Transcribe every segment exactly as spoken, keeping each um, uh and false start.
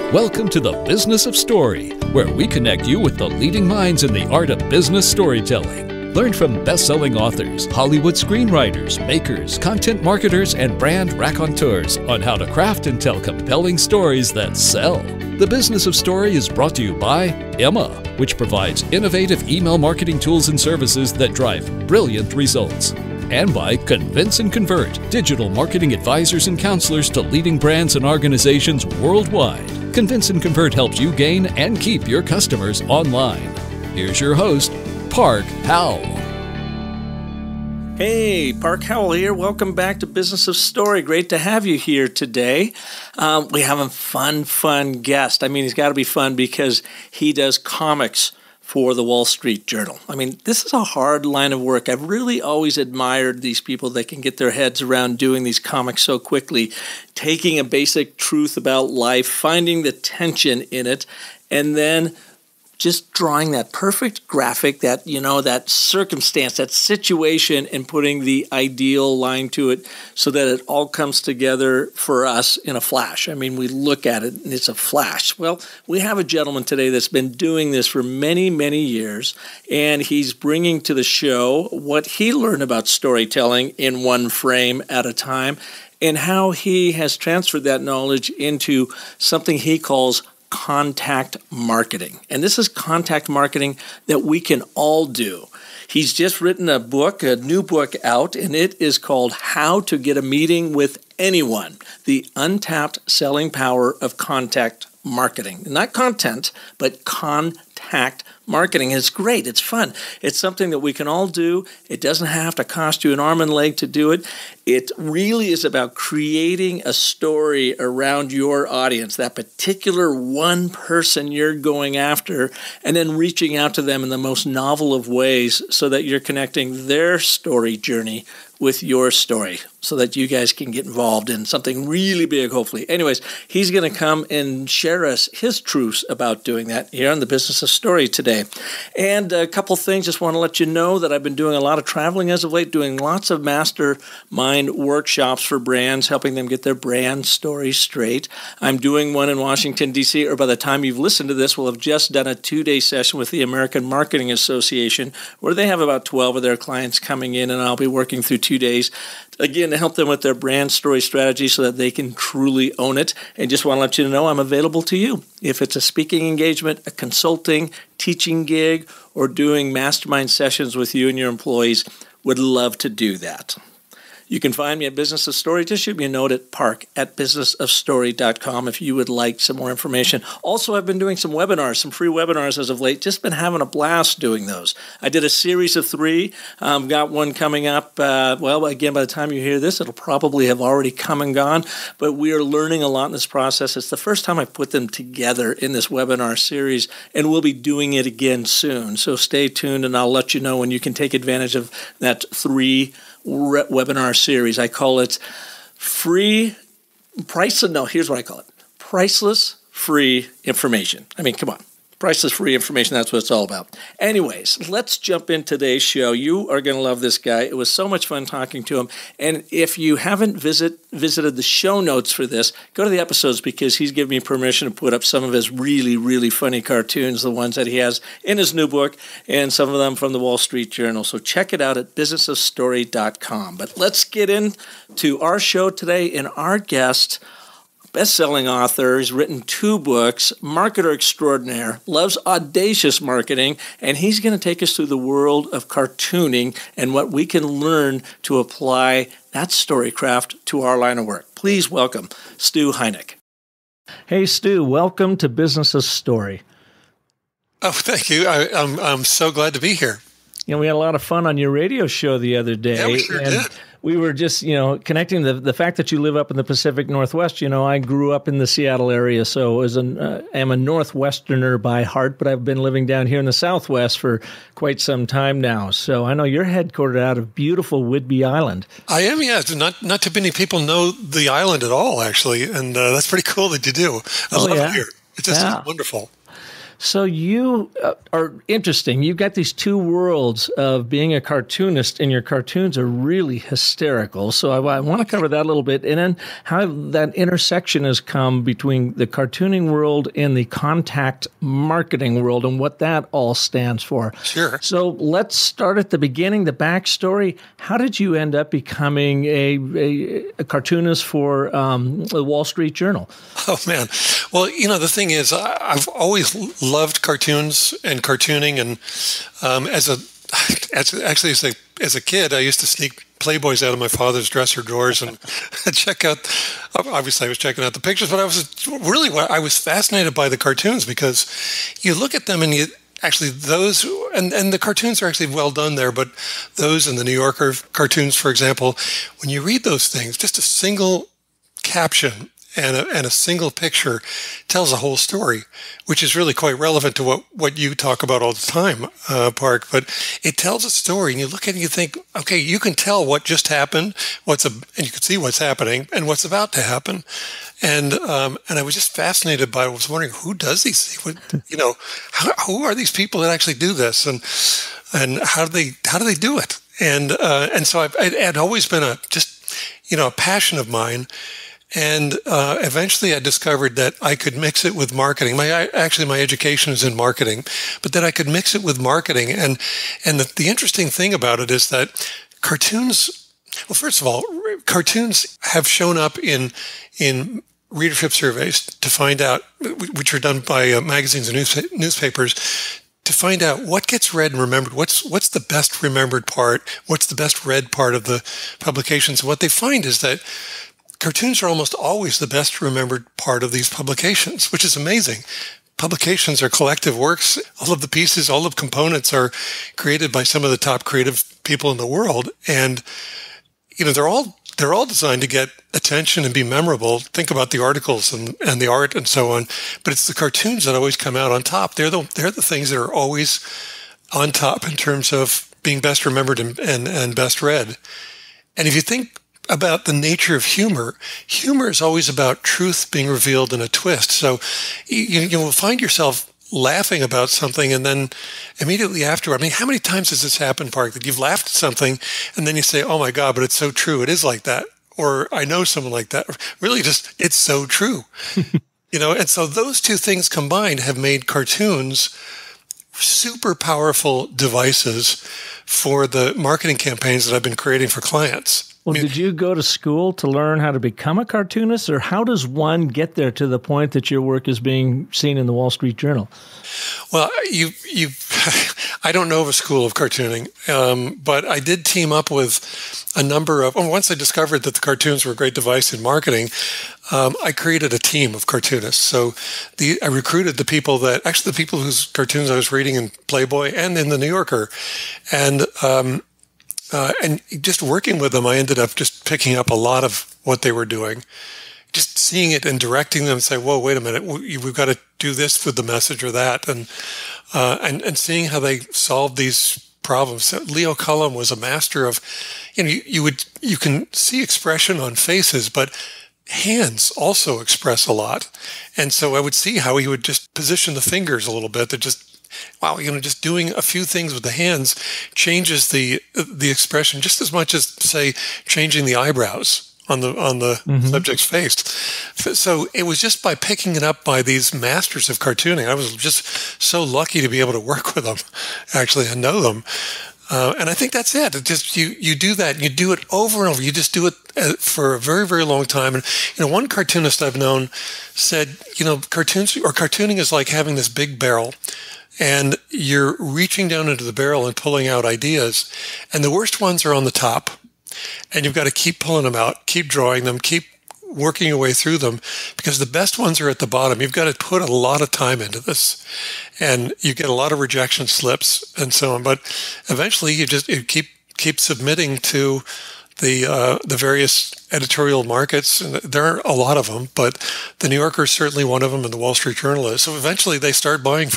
Welcome to the Business of Story, where we connect you with the leading minds in the art of business storytelling. Learn from best-selling authors, Hollywood screenwriters, makers, content marketers, and brand raconteurs on how to craft and tell compelling stories that sell. The Business of Story is brought to you by Emma, which provides innovative email marketing tools and services that drive brilliant results. And by Convince and Convert, digital marketing advisors and counselors to leading brands and organizations worldwide. Convince and Convert helps you gain and keep your customers online. Here's your host, Park Howell. Hey, Park Howell here. Welcome back to Business of Story. Great to have you here today. Um, we have a fun, fun guest. I mean, he's got to be fun because he does comics for the Wall Street Journal. I mean, this is a hard line of work. I've really always admired these people that can get their heads around doing these comics so quickly, taking a basic truth about life, finding the tension in it, and then just drawing that perfect graphic, that, you know, that circumstance, that situation, and putting the ideal line to it so that it all comes together for us in a flash. I mean, we look at it and it's a flash. Well, we have a gentleman today that's been doing this for many, many years, and he's bringing to the show what he learned about storytelling in one frame at a time, and how he has transferred that knowledge into something he calls contact marketing. And this is contact marketing that we can all do. He's just written a book, a new book out, and it is called How to Get a Meeting with Anyone, the Untapped Selling Power of Contact Marketing. Not content, but contact marketing. It's great. It's fun. It's something that we can all do. It doesn't have to cost you an arm and leg to do it. It really is about creating a story around your audience, that particular one person you're going after, and then reaching out to them in the most novel of ways so that you're connecting their story journey with your story so that you guys can get involved in something really big, hopefully. Anyways, he's going to come and share us his truths about doing that here on the Business of Story today. And a couple things, just want to let you know that I've been doing a lot of traveling as of late, doing lots of mastermind workshops for brands, helping them get their brand story straight. I'm doing one in Washington, D C, or by the time you've listened to this, we'll have just done a two-day session with the American Marketing Association, where they have about twelve of their clients coming in, and I'll be working through two days, again, to help them with their brand story strategy so that they can truly own it. And just want to let you know I'm available to you. If it's a speaking engagement, a consulting, teaching gig, or doing mastermind sessions with you and your employees, would love to do that. You can find me at Business of Story. Just shoot me a note at park at business of story dot com if you would like some more information. Also, I've been doing some webinars, some free webinars as of late. Just been having a blast doing those. I did a series of three. Um, got one coming up. Uh, well, again, by the time you hear this, it'll probably have already come and gone. But we are learning a lot in this process. It's the first time I put them together in this webinar series, and we'll be doing it again soon. So stay tuned, and I'll let you know when you can take advantage of that three Re- webinar series. I call it free, priceless, no, here's what I call it. Priceless free information. I mean, come on. Priceless free information, that's what it's all about. Anyways, let's jump in today's show. You are going to love this guy. It was so much fun talking to him. And if you haven't visit, visited the show notes for this, go to the episodes, because he's given me permission to put up some of his really, really funny cartoons, the ones that he has in his new book, and some of them from the Wall Street Journal. So check it out at business of story dot com. But let's get into our show today, and our guest, best-selling author, has written two books, marketer extraordinaire, loves audacious marketing, and he's going to take us through the world of cartooning and what we can learn to apply that storycraft to our line of work. Please welcome Stu Heinecke. Hey, Stu, welcome to Business of Story. Oh, thank you. I, I'm I'm so glad to be here. You know, we had a lot of fun on your radio show the other day. Yeah, we sure and did. We were just, you know, connecting the the fact that you live up in the Pacific Northwest. You know, I grew up in the Seattle area, so as an uh, I'm a Northwesterner by heart, but I've been living down here in the Southwest for quite some time now. So I know you're headquartered out of beautiful Whidbey Island. I am, yeah. Not not too many people know the island at all, actually, and uh, that's pretty cool that you do. I oh, love yeah? it here. It's just yeah. wonderful. So you uh, are interesting. You've got these two worlds of being a cartoonist, and your cartoons are really hysterical. So I, I want to cover that a little bit, and then how that intersection has come between the cartooning world and the contact marketing world, and what that all stands for. Sure. So let's start at the beginning, the backstory. How did you end up becoming a, a, a cartoonist for um, the Wall Street Journal? Oh, man. Well, you know, the thing is, I, I've always loved cartoons and cartooning. And um, as a, as, actually, as a, as a kid, I used to sneak Playboys out of my father's dresser drawers and check out, obviously I was checking out the pictures, but I was really, I was fascinated by the cartoons because you look at them and you, actually those, and, and the cartoons are actually well done there, but those in the New Yorker cartoons, for example, when you read those things, just a single caption and a, and a single picture tells a whole story, which is really quite relevant to what, what you talk about all the time, uh, Park. But it tells a story, and you look at it and you think, okay, you can tell what just happened, what's a, and you can see what's happening and what's about to happen. And um, and I was just fascinated by it. I was wondering, who does these things? What, you know, how, who are these people that actually do this, and and how do they how do they do it? And uh, and so I've, it had always been a just you know a passion of mine. And uh, eventually I discovered that I could mix it with marketing. My actually, my education is in marketing, but that I could mix it with marketing. And and the, the interesting thing about it is that cartoons, well, first of all, cartoons have shown up in in readership surveys to find out, which are done by uh, magazines and news, newspapers, to find out what gets read and remembered. What's what's the best remembered part? What's the best read part of the publications? What they find is that cartoons are almost always the best remembered part of these publications, which is amazing. Publications are collective works. All of the pieces, all of the components are created by some of the top creative people in the world. And, you know, they're all, they're all designed to get attention and be memorable. Think about the articles and, and the art and so on. But it's the cartoons that always come out on top. They're the, they're the things that are always on top in terms of being best remembered and, and, and best read. And if you think about the nature of humor, humor is always about truth being revealed in a twist. So you, you will find yourself laughing about something, and then immediately after, I mean, how many times has this happened, Park, that you've laughed at something and then you say, oh my God, but it's so true. It is like that. Or I know someone like that. Really just, it's so true. You know, and so those two things combined have made cartoons super powerful devices for the marketing campaigns that I've been creating for clients. Well, did you go to school to learn how to become a cartoonist, or how does one get there to the point that your work is being seen in the Wall Street Journal? Well, you, you, I don't know of a school of cartooning, um, but I did team up with a number of, well, once I discovered that the cartoons were a great device in marketing, um, I created a team of cartoonists. So the, I recruited the people that, actually the people whose cartoons I was reading in Playboy and in the New Yorker. And, um, Uh, and just working with them, I ended up just picking up a lot of what they were doing, just seeing it and directing them and say, whoa, wait a minute, we've got to do this with the message or that. And, uh, and, and seeing how they solved these problems. So Leo Cullum was a master of, you know, you, you would, you can see expression on faces, but hands also express a lot. And so I would see how he would just position the fingers a little bit to just, wow, you know, just doing a few things with the hands changes the the expression just as much as, say, changing the eyebrows on the on the mm-hmm. subject's face. So it was just by picking it up by these masters of cartooning. I was just so lucky to be able to work with them, actually, and know them. Uh, and I think that's it. It just you you do that, and you do it over and over. You just do it for a very, very long time. And you know, one cartoonist I've known said, you know, cartoons or cartooning is like having this big barrel. And you're reaching down into the barrel and pulling out ideas. And the worst ones are on the top. And you've got to keep pulling them out, keep drawing them, keep working your way through them, because the best ones are at the bottom. You've got to put a lot of time into this. And you get a lot of rejection slips and so on. But eventually you just you keep keep submitting to the uh, the various editorial markets. And there are a lot of them, but the New Yorker is certainly one of them, and the Wall Street Journal is. So eventually they start buying from you.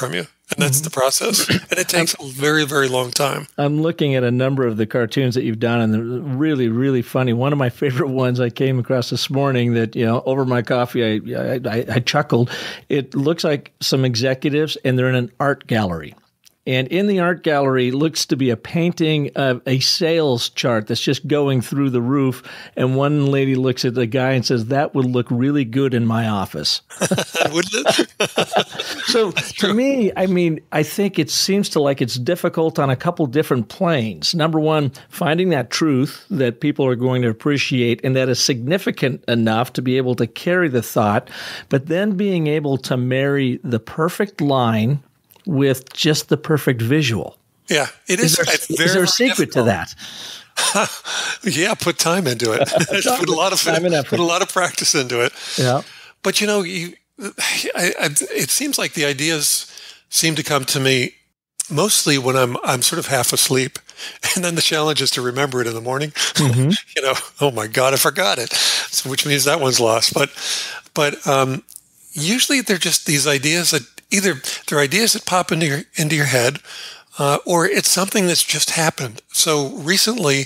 And that's the process. And it takes a very, very long time. I'm looking at a number of the cartoons that you've done, and they're really, really funny. One of my favorite ones I came across this morning that, you know, over my coffee, I, I, I chuckled. It looks like some executives, and they're in an art gallery. And in the art gallery looks to be a painting of a sales chart that's just going through the roof. And one lady looks at the guy and says, "That would look really good in my office." Wouldn't it? So to me, I mean, I think it seems to like it's difficult on a couple different planes. Number one, finding that truth that people are going to appreciate and that is significant enough to be able to carry the thought, but then being able to marry the perfect line with just the perfect visual. Yeah, it is. Is there, it's very, is there a very secret difficult. to that? Yeah, put time into it. put a lot of Time and effort. put a lot of practice into it. Yeah. But you know, you, I, I, it seems like the ideas seem to come to me mostly when I'm I'm sort of half asleep, and then the challenge is to remember it in the morning. Mm-hmm. You know, oh my God, I forgot it. So, which means that one's lost. But but um, usually they're just these ideas that either they're ideas that pop into your into your head, uh, or it's something that's just happened. So recently,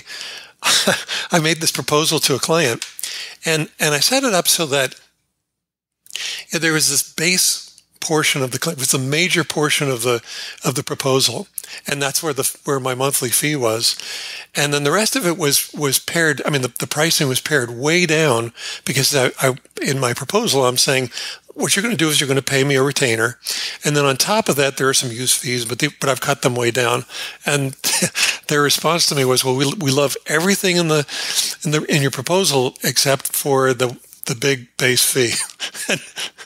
I made this proposal to a client, and and I set it up so that yeah, there was this base portion of the client, it was a major portion of the of the proposal, and that's where the where my monthly fee was, and then the rest of it was was pared. I mean, the, the pricing was pared way down because I, I in my proposal I'm saying, what you're going to do is you're going to pay me a retainer, and then on top of that there are some use fees, but they, but I've cut them way down. And their response to me was, "Well, we we love everything in the in the in your proposal except for the the big base fee." And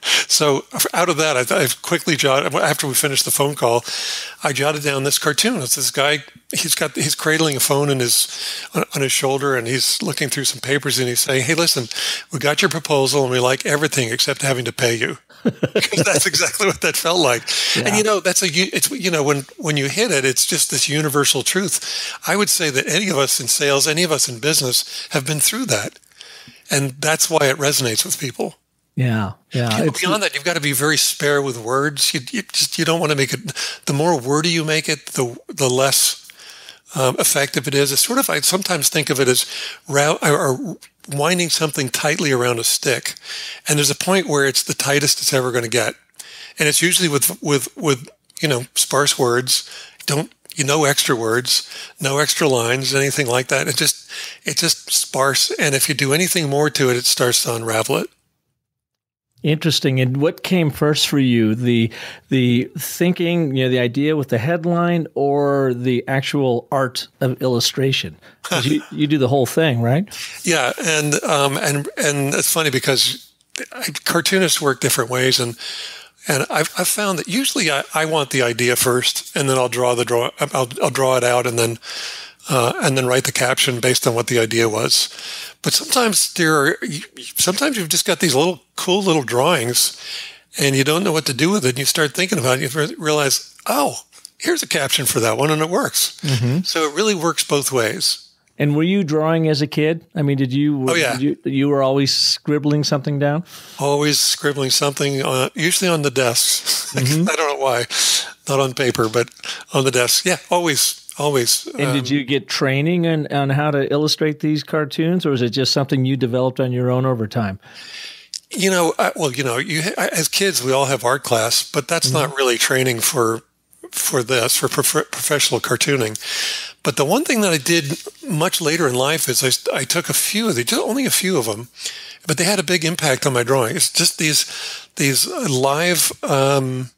so out of that, I, I quickly jotted, after we finished the phone call, I jotted down this cartoon. It's this guy. He's got he's cradling a phone in his on, on his shoulder, and he's looking through some papers, and he's saying, "Hey, listen, we got your proposal, and we like everything except having to pay you." Because that's exactly what that felt like. Yeah. And you know, that's a it's you know when when you hit it, it's just this universal truth. I would say that any of us in sales, any of us in business, have been through that, and that's why it resonates with people. Yeah, yeah. You know, beyond that, you've got to be very spare with words. You, you just you don't want to make it. The more wordy you make it, the the less um, effective it is. It's sort of I sometimes think of it as route or winding something tightly around a stick, and there's a point where it's the tightest it's ever going to get, and it's usually with with with you know sparse words. Don't you know extra words, no extra lines, anything like that. It just it's just sparse, and if you do anything more to it, it starts to unravel it. Interesting. And what came first for you, the the thinking, you know, the idea with the headline, or the actual art of illustration? you, you do the whole thing, right? Yeah, and um, and and it's funny because cartoonists work different ways, and and I've, I've found that usually I, I want the idea first, and then I'll draw the draw I'll, I'll draw it out, and then uh, and then write the caption based on what the idea was. But sometimes there are, sometimes you've just got these little cool little drawings, and you don't know what to do with it. And you start thinking about it, you realize, oh, here's a caption for that one, and it works. Mm-hmm. So it really works both ways. And were you drawing as a kid? I mean, did you? Oh yeah. Did you, you were always scribbling something down. Always scribbling something, on, usually on the desks. Mm-hmm. I don't know why, not on paper, but on the desk. Yeah, always. Always. And um, did you get training on, on how to illustrate these cartoons, or is it just something you developed on your own over time? You know, I, well, you know, you as kids, we all have art class, but that's mm-hmm. not really training for for this, for prof- professional cartooning. But the one thing that I did much later in life is I, I took a few of these, only a few of them, but they had a big impact on my drawing. It's just these these live um,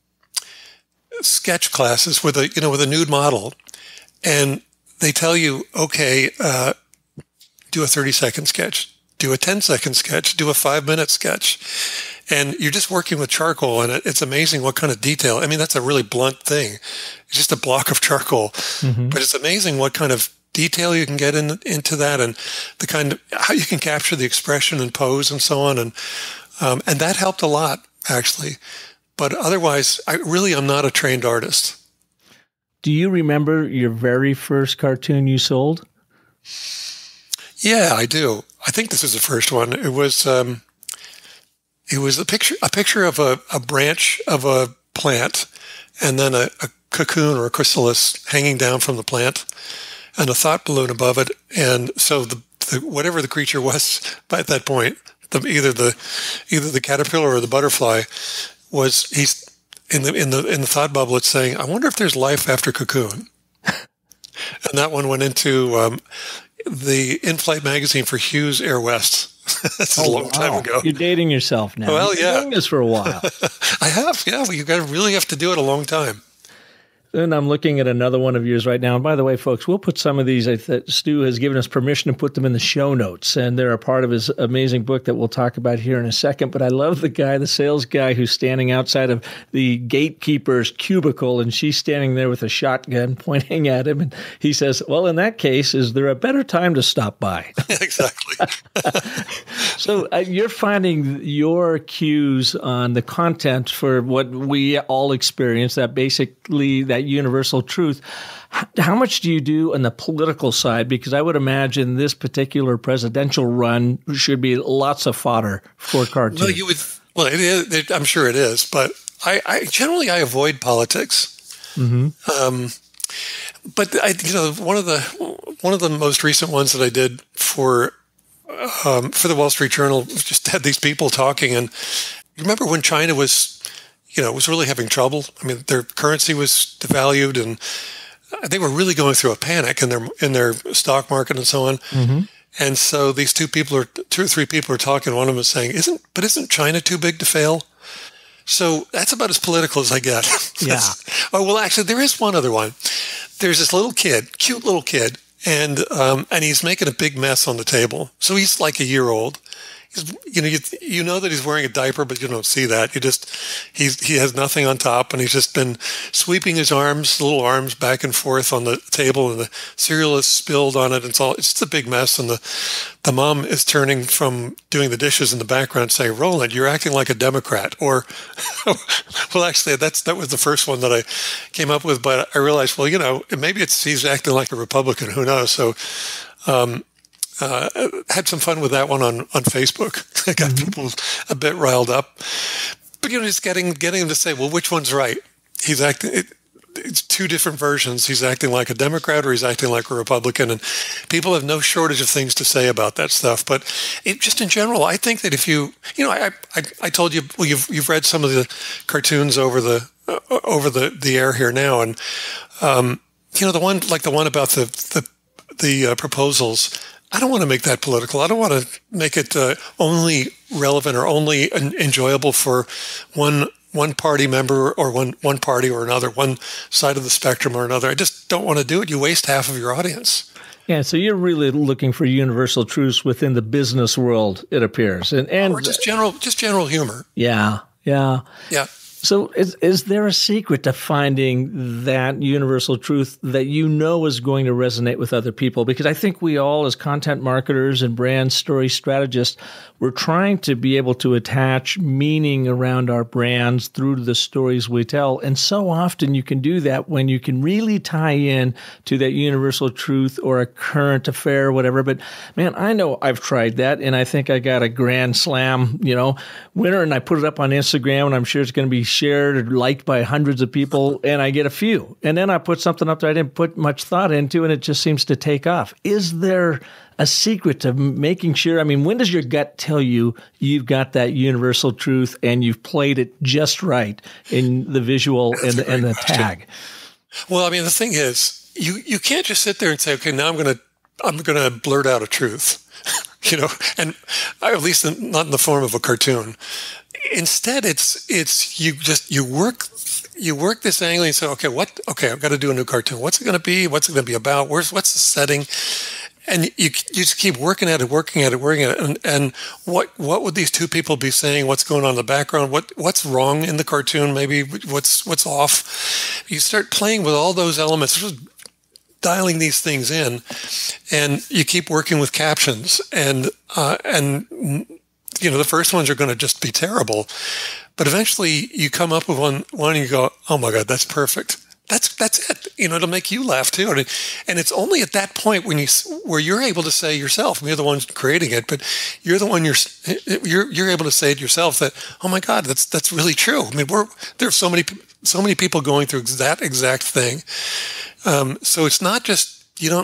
sketch classes with a you know with a nude model. And they tell you, okay, uh, do a thirty second sketch, do a ten second sketch, do a five minute sketch. And you're just working with charcoal, and it, it's amazing what kind of detail. I mean, that's a really blunt thing. It's just a block of charcoal, mm-hmm. but it's amazing what kind of detail you can get in, into that, and the kind of, how you can capture the expression and pose and so on. And, um, and that helped a lot, actually. But otherwise, I really am not a trained artist. Do you remember your very first cartoon you sold? Yeah, I do. I think this is the first one. It was um, it was a picture a picture of a, a branch of a plant, and then a, a cocoon or a chrysalis hanging down from the plant, and a thought balloon above it. And so the, the whatever the creature was by that point, the, either the either the caterpillar or the butterfly, was he's in the in the in the thought bubble. It's saying, "I wonder if there's life after cocoon." And that one went into um, the in-flight magazine for Hughes Air West. That's oh, a long wow. time ago. You're dating yourself now. Well, You've been yeah. doing this for a while. I have, yeah. Well, you got to really have to do it a long time. And I'm looking at another one of yours right now. And by the way, folks, we'll put some of these. Stu has given us permission to put them in the show notes, and they're a part of his amazing book that we'll talk about here in a second. But I love the guy, the sales guy, who's standing outside of the gatekeeper's cubicle, and she's standing there with a shotgun pointing at him. And he says, well, in that case, is there a better time to stop by? Exactly. So uh, you're finding your cues on the content for what we all experience, that basically that universal truth. How much do you do on the political side? Because I would imagine this particular presidential run should be lots of fodder for cartoons. Well, you would. Well, it is. It, I'm sure it is. But I, I generally I avoid politics. Mm-hmm. Um, but I, you know, one of the one of the most recent ones that I did for um, for the Wall Street Journal just had these people talking, and you remember when China was. You know, was really having trouble. I mean, their currency was devalued, and they were really going through a panic in their in their stock market and so on. Mm-hmm. And so these two people are two or three people are talking. One of them is saying, "Isn't but isn't China too big to fail?" So that's about as political as I get. Yeah. Oh well, actually, there is one other one. There's this little kid, cute little kid, and um, and he's making a big mess on the table. So he's like a year old. He's, you know, you, you know that he's wearing a diaper, but you don't see that. You just, he's, he has nothing on top, and he's just been sweeping his arms, little arms back and forth on the table, and the cereal is spilled on it. It's all, it's just a big mess. And the, the mom is turning from doing the dishes in the background saying, Roland, you're acting like a Democrat. Or, well, actually, that's, that was the first one that I came up with, but I realized, well, you know, maybe it's, he's acting like a Republican. Who knows? So, um, Uh, had some fun with that one on, on Facebook. I got mm-hmm. people a bit riled up. But, you know, just getting getting him to say, well, which one's right? He's acting, it, it's two different versions. He's acting like a Democrat or he's acting like a Republican. And people have no shortage of things to say about that stuff. But it, just in general, I think that if you, you know, I I, I told you, well, you've, you've read some of the cartoons over the, uh, over the, the air here now. And, um, you know, the one, like the one about the, the, the uh, proposals, I don't want to make that political. I don't want to make it uh, only relevant or only en- enjoyable for one one party member or one, one party or another, one side of the spectrum or another. I just don't want to do it. You waste half of your audience. Yeah, so you're really looking for universal truths within the business world, it appears, and and or just general just general humor. Yeah, yeah, yeah. So is is there a secret to finding that universal truth that you know is going to resonate with other people? Because I think we all, as content marketers and brand story strategists, we're trying to be able to attach meaning around our brands through to the stories we tell. And so often you can do that when you can really tie in to that universal truth or a current affair or whatever. But man, I know I've tried that, and I think I got a grand slam, you know, winner, and I put it up on Instagram, and I'm sure it's going to be shared or liked by hundreds of people, and I get a few. And then I put something up that I didn't put much thought into, and it just seems to take off. Is there a secret to making sure? I mean, when does your gut tell you you've got that universal truth and you've played it just right in the visual and the, and the tag? Well, I mean, the thing is, you, you can't just sit there and say, okay, now I'm going to I'm going to blurt out a truth, you know, and at least not in the form of a cartoon. Instead, it's it's you just you work you work this angle and you say, okay, what? Okay, I've got to do a new cartoon. What's it going to be? What's it going to be about? Where's what's the setting? And you you just keep working at it, working at it, working at it. And, and what what would these two people be saying? What's going on in the background? What what's wrong in the cartoon? Maybe what's what's off? You start playing with all those elements, just dialing these things in, and you keep working with captions and uh, and. You know, the first ones are going to just be terrible, but eventually you come up with one, one and you go, "Oh my God, that's perfect. That's that's it." You know, it'll make you laugh too, and it's only at that point when you where you're able to say yourself, you're the one creating it, but you're the one you're you're you're able to say it yourself that, "Oh my God, that's that's really true." I mean, we're there are so many so many people going through that exact thing. Um, so it's not just, you don't,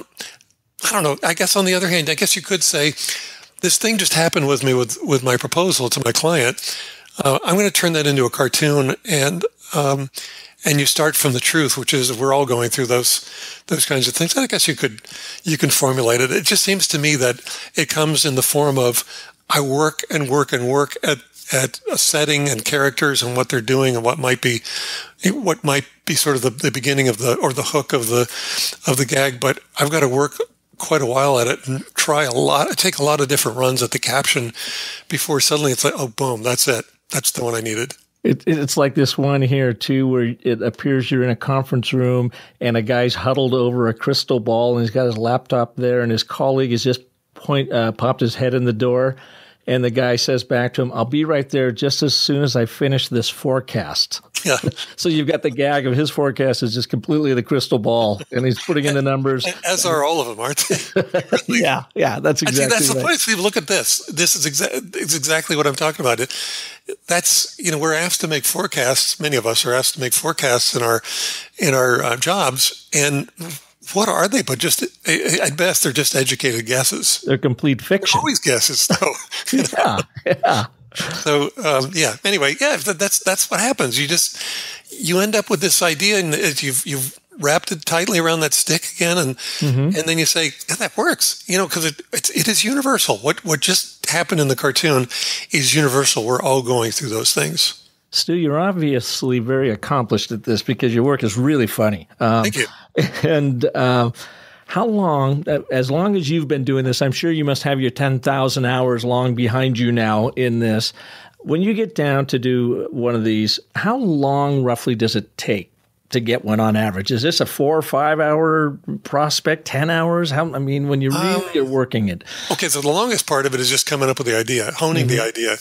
I don't know. I guess on the other hand, I guess you could say this thing just happened with me with, with my proposal to my client. Uh, I'm going to turn that into a cartoon, and um, and you start from the truth, which is we're all going through those those kinds of things. I guess you could you can formulate it. It just seems to me that it comes in the form of I work and work and work at at a setting and characters and what they're doing and what might be what might be sort of the, the beginning of the or the hook of the of the gag. But I've got to work quite a while at it and try a lot, take a lot of different runs at the caption before suddenly it's like, oh, boom, that's it. That's the one I needed. It, it's like this one here, too, where it appears you're in a conference room and a guy's huddled over a crystal ball and he's got his laptop there and his colleague has just point uh, popped his head in the door. And the guy says back to him, I'll be right there just as soon as I finish this forecast. Yeah. So you've got the gag of his forecast is just completely the crystal ball, and he's putting in the numbers. As are all of them, aren't they? Really? Yeah, yeah, that's exactly I see, that's right. the point. See, look at this. This is exa- it's exactly what I'm talking about. It, that's, you know, we're asked to make forecasts. Many of us are asked to make forecasts in our in our uh, jobs, and what are they? But just at best, they're just educated guesses. They're complete fiction. They're always guesses, though. Yeah, yeah. So um, yeah. Anyway, yeah. That's that's what happens. You just you end up with this idea, and you've you've wrapped it tightly around that stick again, and mm-hmm. and then you say, yeah, that works. You know, because it it's, it is universal. What what just happened in the cartoon is universal. We're all going through those things. Stu, you're obviously very accomplished at this because your work is really funny. Um, Thank you. And uh, how long, as long as you've been doing this, I'm sure you must have your ten thousand hours long behind you now in this. When you get down to do one of these, how long roughly does it take to get one on average? Is this a four or five hour prospect, ten hours? How, I mean, when you really um, are working it. Okay, so the longest part of it is just coming up with the idea, honing mm-hmm. the idea.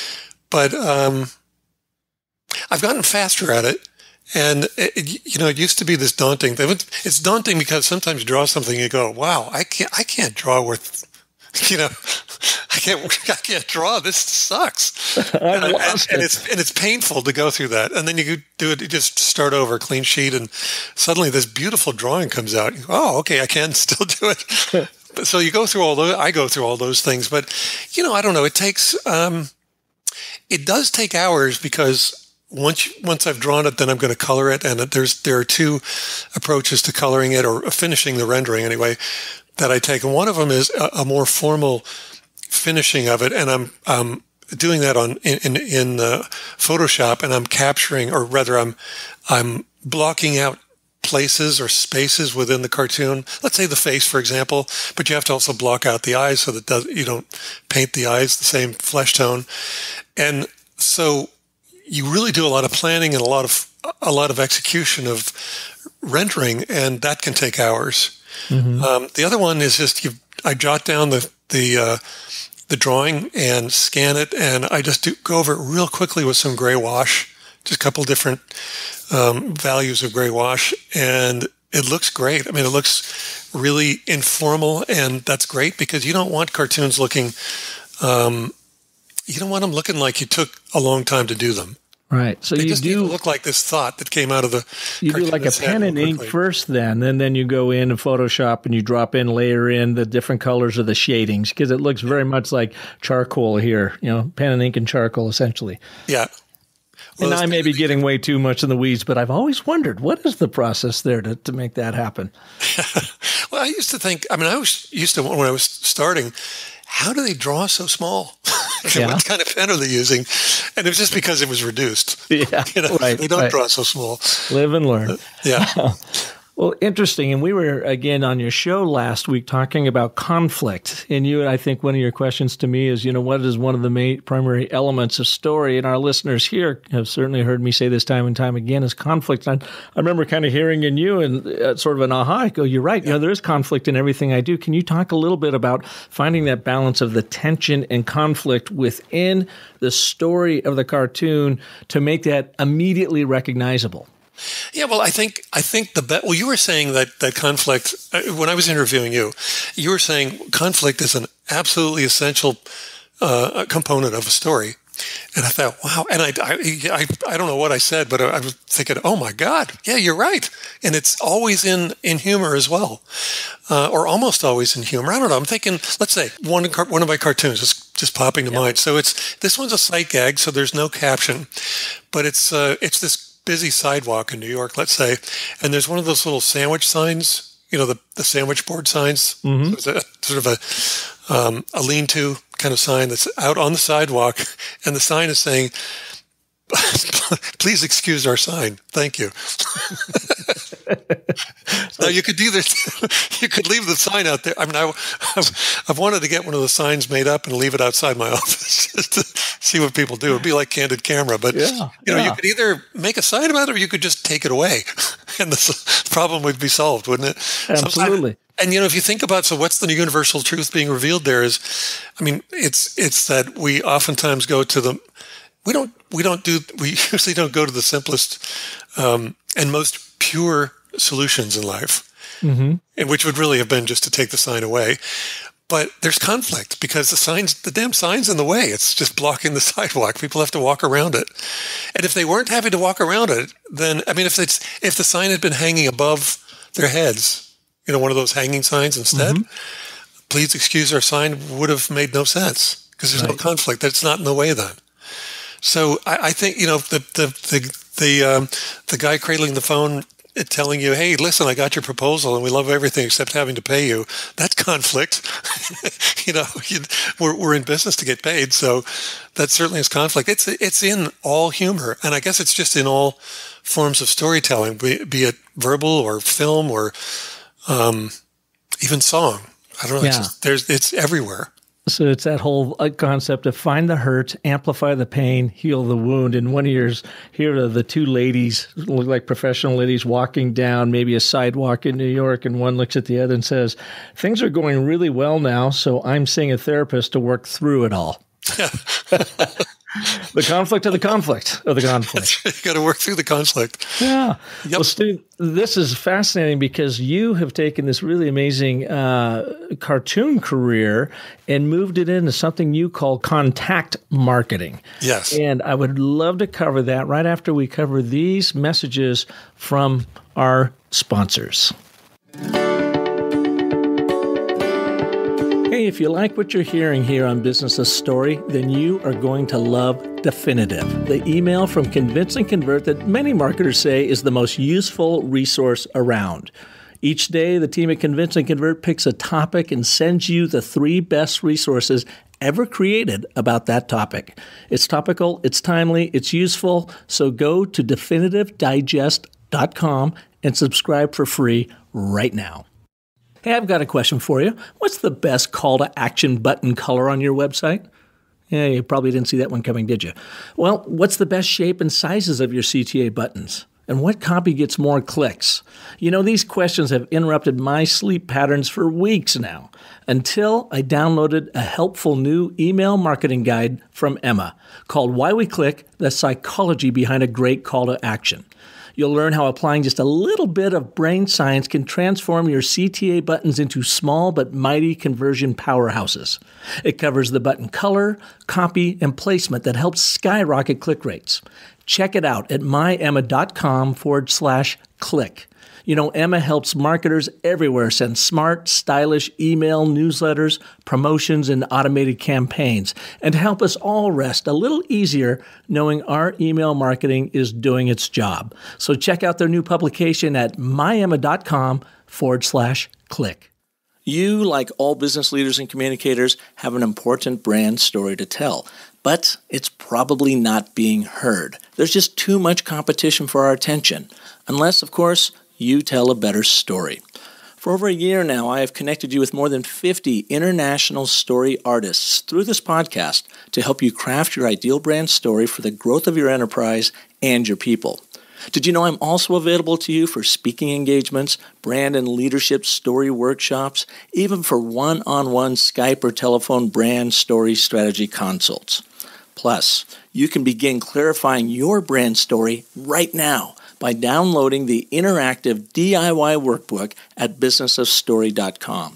But um, I've gotten faster at it. And, it, it, you know, it used to be this daunting thing. It's daunting because sometimes you draw something and you go, wow, I can't, I can't draw worth, you know, I can't, I can't draw. This sucks. and, and, and it's, and it's painful to go through that. And then you do it, you just start over, clean sheet, and suddenly this beautiful drawing comes out. You go, oh, okay, I can still do it. So you go through all those, I go through all those things, but, you know, I don't know. It takes, um, it does take hours because Once once I've drawn it, then I'm going to color it, and there's there are two approaches to coloring it or finishing the rendering anyway that I take, and one of them is a, a more formal finishing of it, and I'm um doing that on in in, in uh, Photoshop, and I'm capturing, or rather, I'm I'm blocking out places or spaces within the cartoon. Let's say the face, for example, but you have to also block out the eyes so that does, you don't paint the eyes the same flesh tone, and so you really do a lot of planning and a lot of a lot of execution of rendering, and that can take hours. Mm-hmm. Um, the other one is just you. I jot down the the uh, the drawing and scan it, and I just do go over it real quickly with some gray wash, just a couple different um, values of gray wash, and it looks great. I mean, it looks really informal, and that's great because you don't want cartoons looking. Um, You don't want them looking like you took a long time to do them. Right. So they you just do need to look like this thought that came out of the. You do like a pen and ink first, then, and then you go in and Photoshop and you drop in, layer in the different colors of the shadings because it looks very much like charcoal here. You know, pen and ink and charcoal, essentially. Yeah. Well, and I may be getting way too much in the weeds, but I've always wondered what is the process there to, to make that happen. Well, I used to think. I mean, I was used to when I was starting. How do they draw so small? Yeah. What kind of pen are they using? And it was just because it was reduced. Yeah, you know, right, they don't right. draw so small. Live and learn. Uh, yeah. Well, interesting. And we were, again, on your show last week talking about conflict. And you, I think one of your questions to me is, you know, what is one of the main primary elements of story? And our listeners here have certainly heard me say this time and time again is conflict. And I remember kind of hearing in you and uh, sort of an aha, I go, you're right. Yeah. You know, there is conflict in everything I do. Can you talk a little bit about finding that balance of the tension and conflict within the story of the cartoon to make that immediately recognizable? Yeah, well, I think I think the be- well, you were saying that that conflict uh, when I was interviewing you, you were saying conflict is an absolutely essential uh, component of a story, And I thought, wow. And I, I, I, I don't know what I said, but I, I was thinking, oh my God, yeah, you're right. And it's always in, in humor as well, uh, or almost always in humor. I don't know. I'm thinking, let's say one, one of my cartoons is just popping to yep. mind. So it's, this one's a sight gag, so there's no caption, but it's, uh, it's this busy sidewalk in New York, let's say. And there's one of those little sandwich signs, you know, the, the sandwich board signs. Mm-hmm. So it's a, sort of a, um, a lean-to kind of sign that's out on the sidewalk, and the sign is saying, please excuse our sign. Thank you. Now you could either, you could leave the sign out there. I mean, I, I've, I've wanted to get one of the signs made up and leave it outside my office just to see what people do. It'd be like Candid Camera, but yeah, you know, yeah. you could either make a sign about it or you could just take it away, and the problem would be solved, wouldn't it? Absolutely. Sometimes, and, you know, if you think about, so what's the universal truth being revealed there is, I mean, it's it's that we oftentimes go to the, we don't, we don't do, we usually don't go to the simplest um, and most pure solutions in life, mm-hmm. and which would really have been just to take the sign away. But there's conflict because the sign's, the damn sign's in the way. It's just blocking the sidewalk. People have to walk around it. And if they weren't having to walk around it, then, I mean, if it's, if the sign had been hanging above their heads, you know, one of those hanging signs instead, mm-hmm. please excuse our sign would have made no sense because there's right. no conflict. That's not in the way then. So I, I think, you know, the, the, the, the, um, the guy cradling the phone telling you, hey, listen, I got your proposal and we love everything except having to pay you. That's conflict. you know, you, we're, we're in business to get paid. So that certainly is conflict. It's, it's in all humor. And I guess it's just in all forms of storytelling, be, be it verbal or film or, Um, even song. I don't know. Yeah. It's just, there's, it's everywhere. So it's that whole concept of find the hurt, amplify the pain, heal the wound. And one of yours, here are the two ladies, look like professional ladies, walking down maybe a sidewalk in New York, and one looks at the other and says, things are going really well now, so I'm seeing a therapist to work through it all. The conflict of the conflict of the conflict. You got to work through the conflict. Yeah. Yep. Well, Stu, this is fascinating because you have taken this really amazing uh, cartoon career and moved it into something you call contact marketing. Yes. And I would love to cover that right after we cover these messages from our sponsors. Hey, if you like what you're hearing here on Business of Story, then you are going to love Definitive, the email from Convince and Convert that many marketers say is the most useful resource around. Each day, the team at Convince and Convert picks a topic and sends you the three best resources ever created about that topic. It's topical, it's timely, it's useful, so go to definitive digest dot com and subscribe for free right now. Hey, I've got a question for you. What's the best call to action button color on your website? Yeah, you probably didn't see that one coming, did you? Well, what's the best shape and sizes of your C T A buttons? And what copy gets more clicks? You know, these questions have interrupted my sleep patterns for weeks now, until I downloaded a helpful new email marketing guide from Emma called Why We Click, the Psychology Behind a Great Call to Action. You'll learn how applying just a little bit of brain science can transform your C T A buttons into small but mighty conversion powerhouses. It covers the button color, copy, and placement that helps skyrocket click rates. Check it out at myemma.com forward slash click. You know, Emma helps marketers everywhere send smart, stylish email newsletters, promotions, and automated campaigns, and to help us all rest a little easier knowing our email marketing is doing its job. So check out their new publication at myemma.com forward slash click. You, like all business leaders and communicators, have an important brand story to tell, but it's probably not being heard. There's just too much competition for our attention, unless, of course, you tell a better story. For over a year now, I have connected you with more than fifty international story artists through this podcast to help you craft your ideal brand story for the growth of your enterprise and your people. Did you know I'm also available to you for speaking engagements, brand and leadership story workshops, even for one-on-one Skype or telephone brand story strategy consults? Plus, you can begin clarifying your brand story right now by downloading the interactive D I Y workbook at business of story dot com.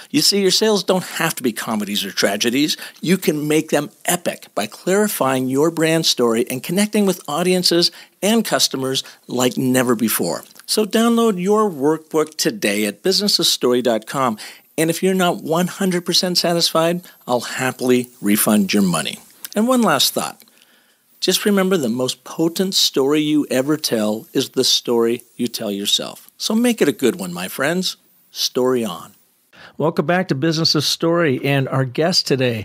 You see, your sales don't have to be comedies or tragedies. You can make them epic by clarifying your brand story and connecting with audiences and customers like never before. So download your workbook today at business of story dot com. And if you're not one hundred percent satisfied, I'll happily refund your money. And one last thought. Just remember, the most potent story you ever tell is the story you tell yourself. So make it a good one, my friends. Story on. Welcome back to Business of Story, and our guest today,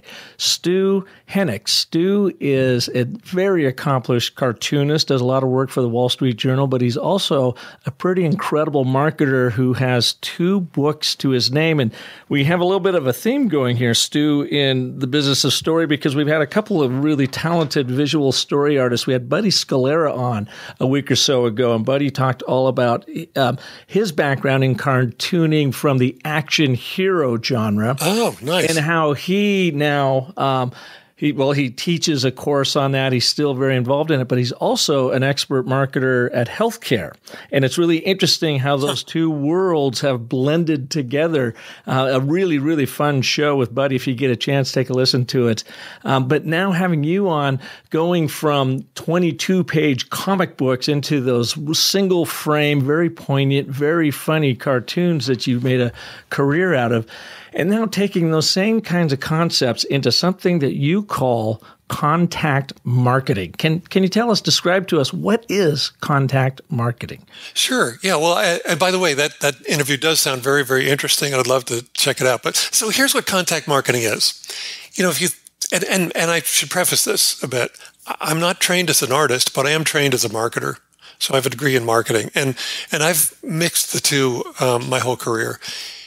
Stu Henick. Stu is a very accomplished cartoonist, does a lot of work for the Wall Street Journal, but he's also a pretty incredible marketer who has two books to his name. And we have a little bit of a theme going here, Stu, in the Business of Story, because we've had a couple of really talented visual story artists. We had Buddy Scalera on a week or so ago, and Buddy talked all about um, his background in cartooning from the action hero hero genre. Oh, nice. And how he now, um, he well, he teaches a course on that. He's still very involved in it, but he's also an expert marketer at healthcare. And it's really interesting how those two worlds have blended together. Uh, a really, really fun show with Buddy. If you get a chance, take a listen to it. Um, but now having you on, going from twenty-two page comic books into those single frame, very poignant, very funny cartoons that you've made a career out of. And now taking those same kinds of concepts into something that you call contact marketing. Can can you tell us, describe to us, what is contact marketing? Sure. Yeah. Well, I, and by the way, that, that interview does sound very, very interesting. I'd love to check it out. But so here's what contact marketing is. You know, if you, and, and, and I should preface this a bit. I'm not trained as an artist, but I am trained as a marketer. So I have a degree in marketing, and, and I've mixed the two um, my whole career.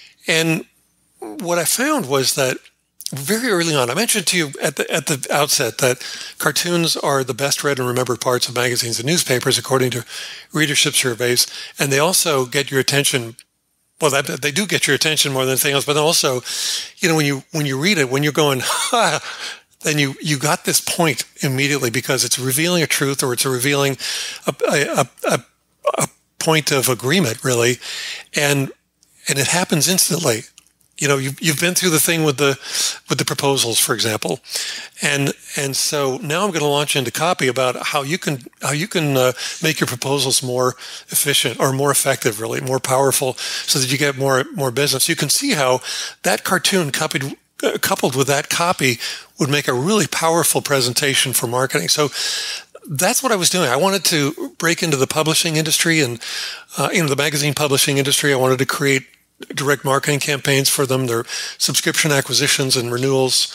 And what I found was that very early on, I mentioned to you at the at the outset that cartoons are the best read and remembered parts of magazines and newspapers, according to readership surveys, and they also get your attention. Well, that, they do get your attention more than anything else, but also, you know, when you when you read it, when you're going, ha, then you you got this point immediately because it's revealing a truth or it's revealing a a, a, a point of agreement, really, and and it happens instantly. You know, you've, you've been through the thing with the with the proposals, for example, and and so now I'm going to launch into copy about how you can how you can uh, make your proposals more efficient or more effective, really more powerful, so that you get more more business. You can see how that cartoon copied uh, coupled with that copy would make a really powerful presentation for marketing. So that's what I was doing. I wanted to break into the publishing industry and uh, you know the magazine publishing industry. I wanted to create direct marketing campaigns for them, their subscription acquisitions and renewals.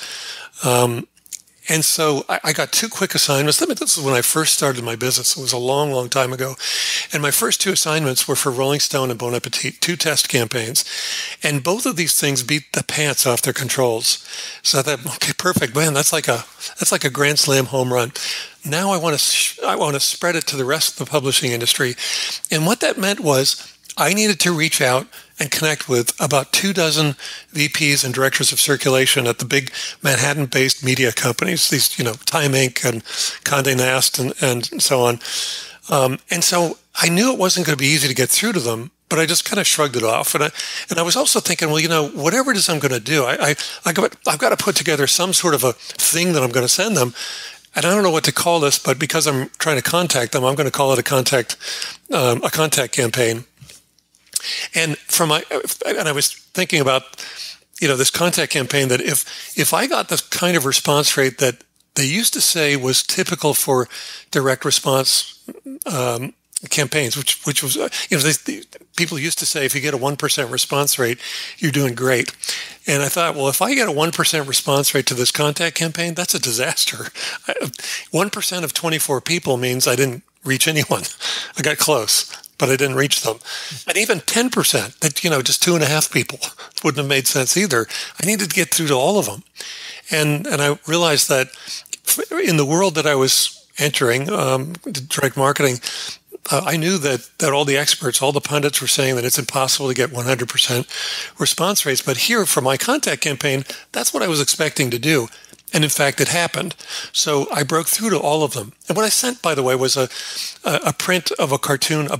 Um, and so I, I got two quick assignments. I mean, this is when I first started my business. It was a long, long time ago. And my first two assignments were for Rolling Stone and Bon Appetit, two test campaigns. And both of these things beat the pants off their controls. So I thought, okay, perfect. Man, that's like a, that's like a grand slam home run. Now I want to, sh- I want to spread it to the rest of the publishing industry. And what that meant was I needed to reach out and connect with about two dozen V Ps and directors of circulation at the big Manhattan-based media companies, these, you know, Time Incorporated and Condé Nast and, and so on. Um, and so I knew it wasn't going to be easy to get through to them, but I just kind of shrugged it off. And I, and I was also thinking, well, you know, whatever it is I'm going to do, I, I, I got, I've got to put together some sort of a thing that I'm going to send them. And I don't know what to call this, but because I'm trying to contact them, I'm going to call it a contact, um, a contact campaign. And from my, and I was thinking about, you know, this contact campaign that if, if I got the kind of response rate that they used to say was typical for direct response, um, campaigns, which, which was, you know, they, they, people used to say, if you get a one percent response rate, you're doing great. And I thought, well, if I get a one percent response rate to this contact campaign, that's a disaster. one percent of twenty-four people means I didn't reach anyone. I got close, but I didn't reach them. And even ten percent, that, you know, just two and a half people wouldn't have made sense either. I needed to get through to all of them. And, and I realized that in the world that I was entering, um, direct marketing, uh, I knew that, that all the experts, all the pundits were saying that it's impossible to get one hundred percent response rates. But here for my contact campaign, that's what I was expecting to do. And in fact, it happened. So I broke through to all of them. And what I sent, by the way, was a, a print of a cartoon about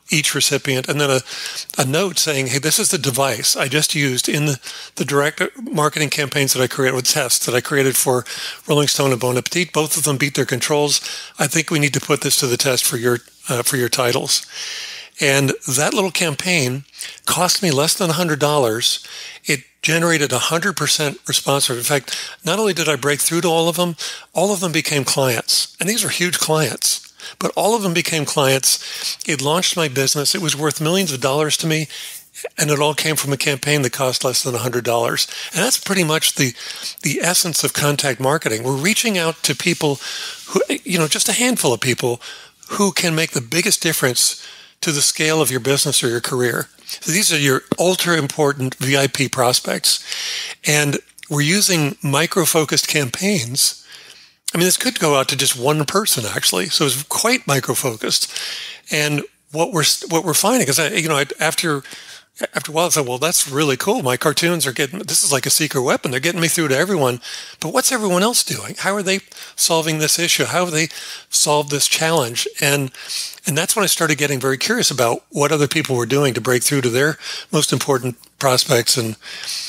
each recipient, and then a, a note saying, hey, this is the device I just used in the, the direct marketing campaigns that I created with tests that I created for Rolling Stone and Bon Appetit. Both of them beat their controls. I think we need to put this to the test for your uh, for your titles. And that little campaign cost me less than one hundred dollars. It generated a one hundred percent response rate. In fact, not only did I break through to all of them, all of them became clients. And these are huge clients. But all of them became clients. It launched my business. It was worth millions of dollars to me. And it all came from a campaign that cost less than one hundred dollars. And that's pretty much the the essence of contact marketing. We're reaching out to people who, you know, just a handful of people who can make the biggest difference to the scale of your business or your career. So these are your ultra important V I P prospects. And we're using micro-focused campaigns. I mean, this could go out to just one person, actually. So it's quite micro-focused. And what we're what we're finding is, that, you know, after after a while, I said, well, that's really cool. My cartoons are getting, this is like a secret weapon. They're getting me through to everyone. But what's everyone else doing? How are they solving this issue? How have they solved this challenge? And and that's when I started getting very curious about what other people were doing to break through to their most important prospects. And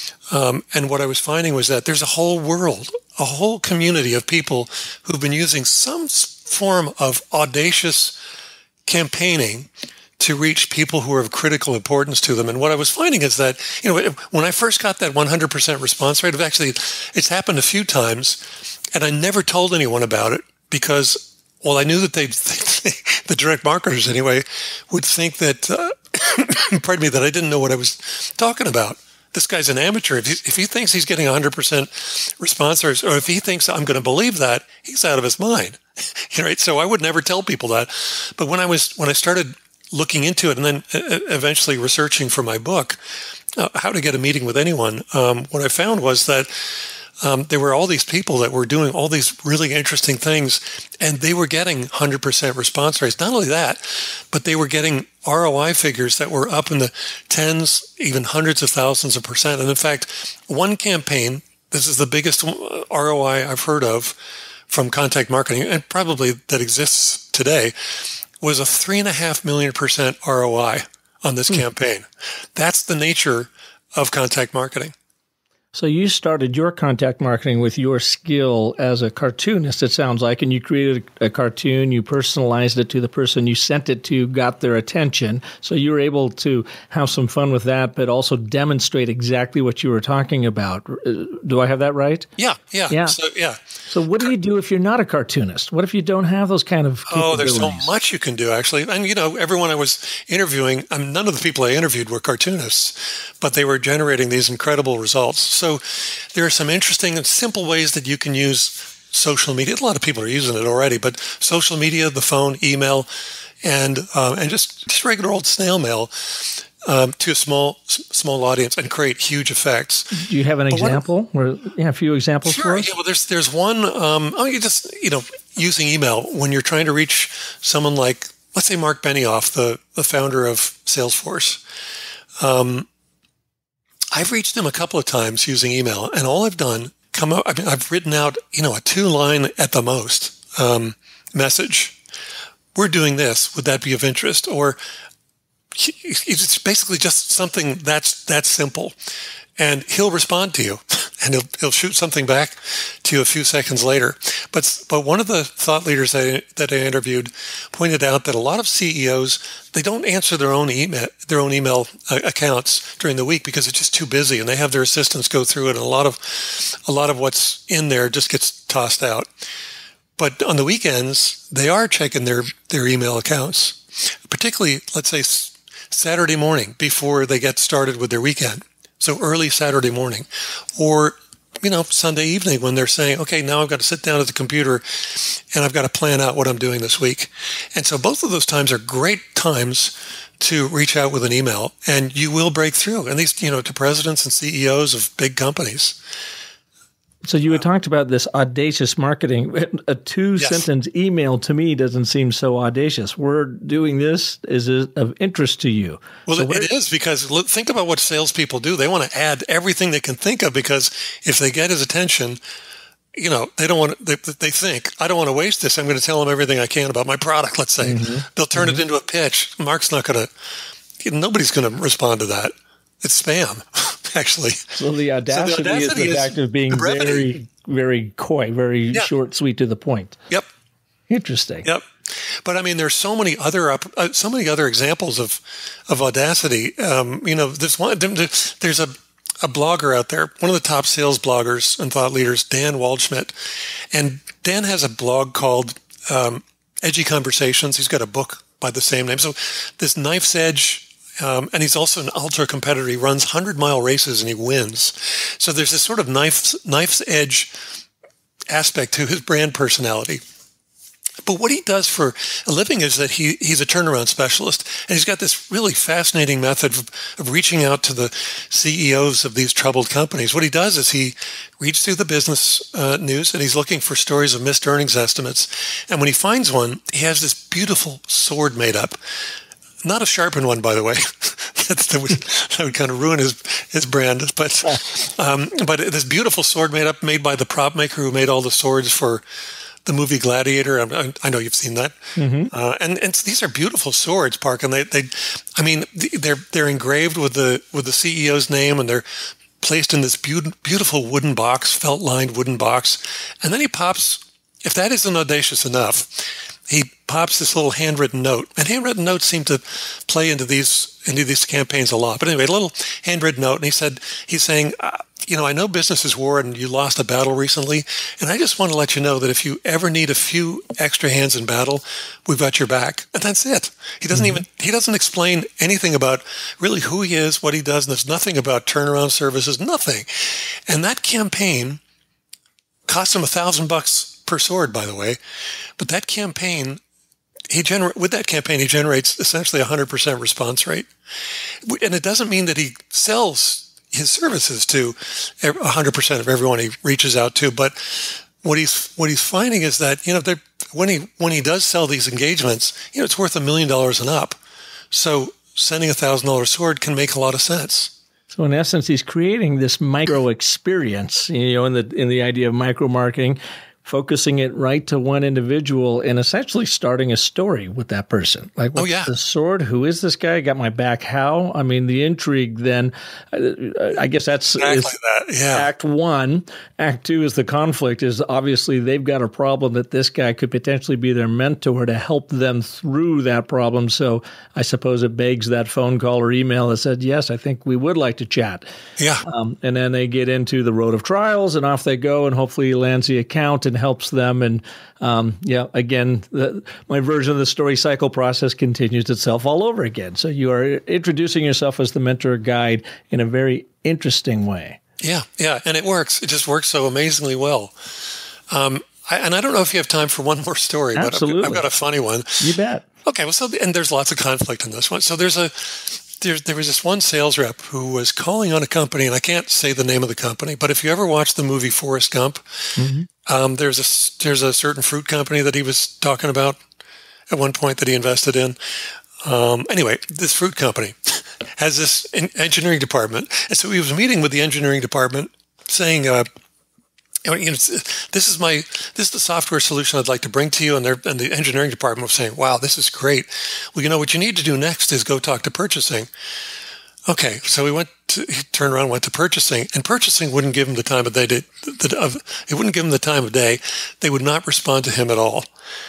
um, and what I was finding was that there's a whole world, a whole community of people who've been using some form of audacious campaigning to reach people who are of critical importance to them. And what I was finding is that, you know, when I first got that one hundred percent response rate, actually, it's happened a few times, and I never told anyone about it because, well, I knew that they, the direct marketers anyway, would think that, uh, pardon me, that I didn't know what I was talking about. This guy's an amateur. If he, if he thinks he's getting one hundred percent response rates, or if he thinks I'm going to believe that, he's out of his mind. You know, right? So I would never tell people that. But when I was, when I started looking into it and then eventually researching for my book, uh, How to Get a Meeting with Anyone, um, what I found was that um, there were all these people that were doing all these really interesting things, and they were getting one hundred percent response rates. Not only that, but they were getting R O I figures that were up in the tens, even hundreds of thousands of percent. And in fact, one campaign, this is the biggest R O I I've heard of from contact marketing, and probably that exists today, was a three and a half million percent R O I on this hmm. campaign. That's the nature of contact marketing. So you started your contact marketing with your skill as a cartoonist, it sounds like, and you created a cartoon, you personalized it to the person you sent it to, got their attention. So you were able to have some fun with that, but also demonstrate exactly what you were talking about. Do I have that right? Yeah, yeah. Yeah. So, yeah. So what do you do if you're not a cartoonist? What if you don't have those kind of capabilities? Oh, there's so much you can do, actually. And, you know, everyone I was interviewing, I mean, none of the people I interviewed were cartoonists, but they were generating these incredible results. So there are some interesting and simple ways that you can use social media. A lot of people are using it already, but social media, the phone, email, and uh, and just, just regular old snail mail um, to a small small audience and create huge effects. Do you have an but example? Where, yeah, a few examples sure, for us? Yeah, well, there's there's one. Um, oh, you just you know using email when you're trying to reach someone like, let's say, Mark Benioff, the the founder of Salesforce. Um, I've reached him a couple of times using email, and all I've done, come up, I mean, I've written out, you know, a two-line at the most um, message. We're doing this. Would that be of interest? Or it's basically just something that's that's simple, and he'll respond to you, and he'll he'll shoot something back to you a few seconds later. But but one of the thought leaders that I, that I interviewed pointed out that a lot of C E Os, they don't answer their own email their own email uh, accounts during the week because it's just too busy, and they have their assistants go through it, and a lot of a lot of what's in there just gets tossed out. But on the weekends, they are checking their their email accounts, particularly, let's say, Saturday morning before they get started with their weekend. So early Saturday morning, or, you know, Sunday evening when they're saying, okay, now I've got to sit down at the computer and I've got to plan out what I'm doing this week. And so both of those times are great times to reach out with an email, and you will break through. And these, you know, to presidents and C E Os of big companies. So you had talked about this audacious marketing. A two-sentence yes. email to me doesn't seem so audacious. We're doing this. Is it of interest to you? Well, so it, it is, because think about what salespeople do. They want to add everything they can think of, because if they get his attention, you know, they don't want, they, they think, I don't want to waste this. I'm going to tell them everything I can about my product, let's say. Mm-hmm. They'll turn mm-hmm. it into a pitch. Mark's not going to, nobody's going to respond to that. It's spam, actually. So the audacity, so the audacity is the is fact of being very, very coy, very yeah. short, sweet, to the point. Yep. Interesting. Yep. But I mean, there's so many other uh, so many other examples of of audacity. Um, you know, there's one. There's a a blogger out there, one of the top sales bloggers and thought leaders, Dan Waldschmidt, and Dan has a blog called um, Edgy Conversations. He's got a book by the same name. So this Knife's Edge, um, and he's also an ultra competitor. He runs hundred mile races and he wins. So there's this sort of knife's knife's edge aspect to his brand personality. But what he does for a living is that he he's a turnaround specialist, and he's got this really fascinating method of, of reaching out to the C E Os of these troubled companies. What he does is he reads through the business uh, news, and he's looking for stories of missed earnings estimates. And when he finds one, he has this beautiful sword made up. Not a sharpened one, by the way. That's, that, would, that would kind of ruin his, his brand. But um, but this beautiful sword made up, made by the prop maker who made all the swords for the movie Gladiator. I, I know you've seen that. Mm-hmm. Uh, and, and these are beautiful swords, Park. And they, they, I mean, they're, they're engraved with the, with the C E O's name, and they're placed in this be- beautiful wooden box, felt lined wooden box. And then he pops, if that isn't audacious enough, he pops this little handwritten note. And handwritten notes seem to play into these, into these campaigns a lot. But anyway, a little handwritten note. And he said, he's saying, uh, you know, I know business is war and you lost a battle recently, and I just want to let you know that if you ever need a few extra hands in battle, we've got your back. And that's it. He doesn't mm-hmm. even, he doesn't explain anything about really who he is, what he does, and there's nothing about turnaround services, nothing. And that campaign cost him a thousand bucks per sword, by the way. But that campaign, he gener- with that campaign, he generates essentially a one hundred percent response rate. And it doesn't mean that he sells his services to one hundred percent of everyone he reaches out to. But what he's what he's finding is that, you know, when he when he does sell these engagements, you know, it's worth a million dollars and up. So sending a thousand dollar sword can make a lot of sense. So in essence, he's creating this micro experience, you know, in the in the idea of micro marketing, focusing it right to one individual and essentially starting a story with that person. Like, what's oh, yeah. the sword? Who is this guy? Got my back? How? I mean, the intrigue then, I guess that's exactly is that. Yeah. Act one. Act two is the conflict, is obviously they've got a problem that this guy could potentially be their mentor to help them through that problem. So I suppose it begs that phone call or email that said, yes, I think we would like to chat. Yeah. Um, and then they get into the road of trials and off they go, and hopefully he lands the account and helps them. And um, yeah, again, the, my version of the story cycle process continues itself all over again. So you are introducing yourself as the mentor guide in a very interesting way. Yeah, yeah, and it works. It just works so amazingly well. Um, I, and I don't know if you have time for one more story, Absolutely. but I've, I've got a funny one. You bet. Okay, well, so and there's lots of conflict in this one. So there's a there there was this one sales rep who was calling on a company, and I can't say the name of the company, but if you ever watched the movie Forrest Gump, mm-hmm. um, there's a there's a certain fruit company that he was talking about at one point that he invested in. Um, anyway, this fruit company has this engineering department, and so he was meeting with the engineering department, saying, uh, you know, "This is my this is the software solution I'd like to bring to you." And, and the engineering department was saying, "Wow, this is great. Well, you know what you need to do next is go talk to purchasing." Okay, so we went. To, he turned around, and went to purchasing, and purchasing wouldn't give him the time of day. To, the, of, it wouldn't give him the time of day. They would not respond to him at all.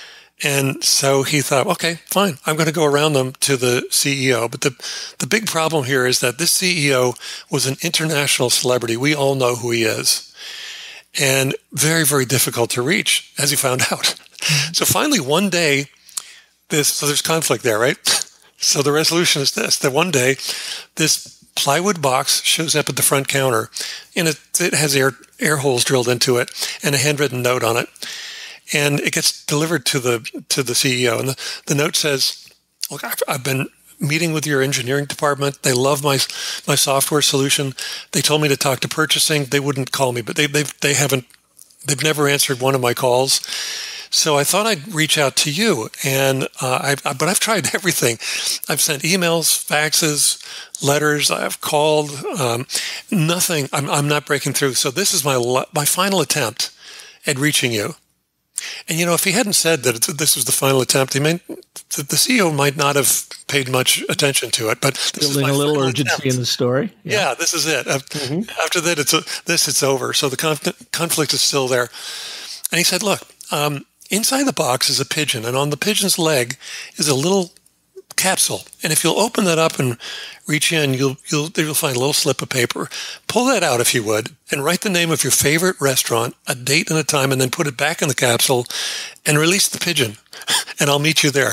And so he thought, okay, fine, I'm going to go around them to the C E O. But the, the big problem here is that this C E O was an international celebrity. We all know who he is. And very, very difficult to reach, as he found out. So finally, one day, this so there's conflict there, right? So the resolution is this, that one day, this plywood box shows up at the front counter, and it, it has air, air holes drilled into it and a handwritten note on it. And it gets delivered to the to the C E O. And the, the note says, look, I've, I've been meeting with your engineering department. They love my my software solution. They told me to talk to purchasing. They wouldn't call me, but they they they haven't they've never answered one of my calls. So I thought I'd reach out to you. And uh, I've, I, but I've tried everything. I've sent emails, faxes, letters. I've called. Um, nothing. I'm I'm not breaking through. So this is my my final attempt. at reaching you. And, you know, if he hadn't said that it's, this was the final attempt, he may, the, the C E O might not have paid much attention to it. But this building is a little final urgency attempt. in the story. Yeah, Yeah, this is it. After, Mhm. after that, it's a, this, it's over. So the conf- conflict is still there. And he said, look, um, inside the box is a pigeon, and on the pigeon's leg is a little capsule. And if you'll open that up and reach in, you'll you'll you'll find a little slip of paper. Pull that out if you would, and write the name of your favorite restaurant, a date and a time, and then put it back in the capsule, and release the pigeon, and I'll meet you there.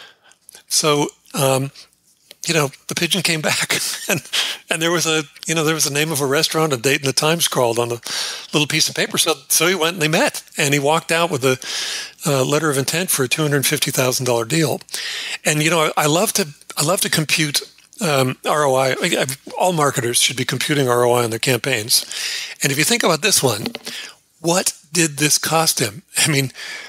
So, um, you know, the pigeon came back, and and there was a you know there was the name of a restaurant, a date and a time scrawled on a little piece of paper. So so he went and they met, and he walked out with a uh, letter of intent for a two hundred fifty thousand dollars deal. And you know, I, I love to I love to compute um, R O I. I, I. All marketers should be computing R O I on their campaigns. And if you think about this one, what did this cost him? I mean,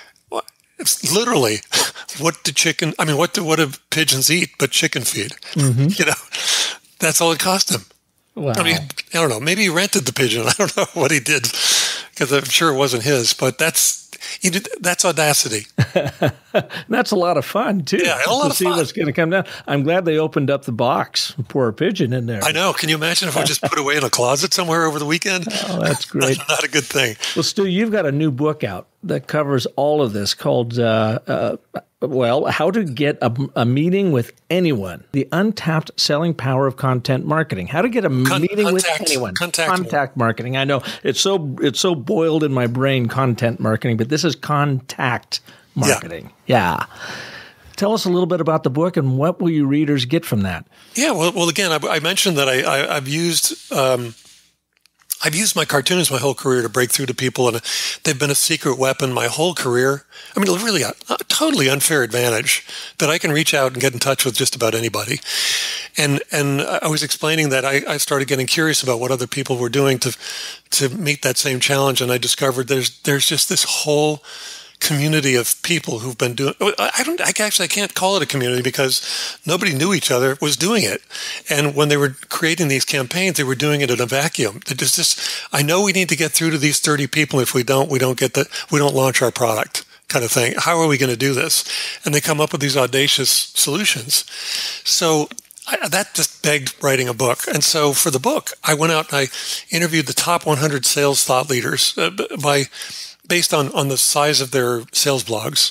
it's literally what do chicken? I mean, what do what do pigeons eat but chicken feed? Mm-hmm. You know, that's all it cost him. wow. I mean, I don't know. Maybe he rented the pigeon. I don't know what he did because I'm sure it wasn't his. But that's he did, that's audacity. That's a lot of fun too. Yeah, a lot to of see fun. what's going to come down. I'm glad they opened up the box. Pour a pigeon in there. I know. Can you imagine if I just put away in a closet somewhere over the weekend? Oh, that's great. Not a good thing. Well, Stu, you've got a new book out that covers all of this called, uh, uh, well, How to Get a, a Meeting with Anyone, The Untapped Selling Power of Content Marketing. How to get a Con- meeting contact, with anyone. Contact, contact marketing. I know it's so it's so boiled in my brain, content marketing, but this is contact marketing. Yeah. yeah. Tell us a little bit about the book and what will your readers get from that? Yeah, well, well, again, I, I mentioned that I, I, I've used um, I've used my cartoons my whole career to break through to people, and they've been a secret weapon my whole career. I mean, really a, a totally unfair advantage that I can reach out and get in touch with just about anybody. And and I was explaining that I, I started getting curious about what other people were doing to to meet that same challenge, and I discovered there's there's just this whole community of people who've been doing. I don't. I actually I can't call it a community because nobody knew each other was doing it. And when they were creating these campaigns, they were doing it in a vacuum. There's just. I know we need to get through to these thirty people. If we don't, we don't get the. We don't launch our product. Kind of thing. How are we going to do this? And they come up with these audacious solutions. So I, that just begged writing a book. And so for the book, I went out and I interviewed the top one hundred sales thought leaders uh, by. based on, on the size of their sales blogs.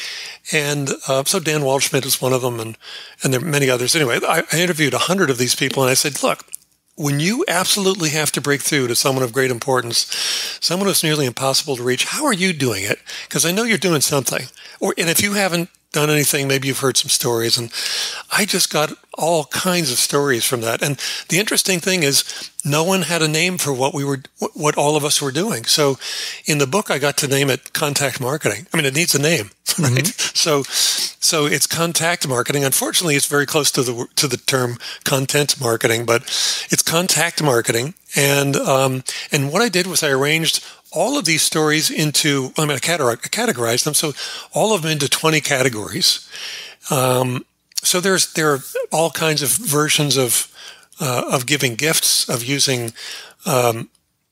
And uh, so Dan Waldschmidt is one of them, and, and there are many others. Anyway, I, I interviewed one hundred of these people, and I said, look, when you absolutely have to break through to someone of great importance, someone who's nearly impossible to reach, how are you doing it? Because I know you're doing something. Or and if you haven't done anything, maybe you've heard some stories. And I just got all kinds of stories from that. And the interesting thing is no one had a name for what we were, what all of us were doing. So in the book, I got to name it contact marketing. I mean, it needs a name, right? Mm-hmm. So, so it's contact marketing. Unfortunately, it's very close to the, to the term content marketing, but it's contact marketing. And, um, and what I did was I arranged all of these stories into, I mean, I categorized them. So all of them into twenty categories. Um, so there's, there are all kinds of versions of, uh, of giving gifts, of using, um,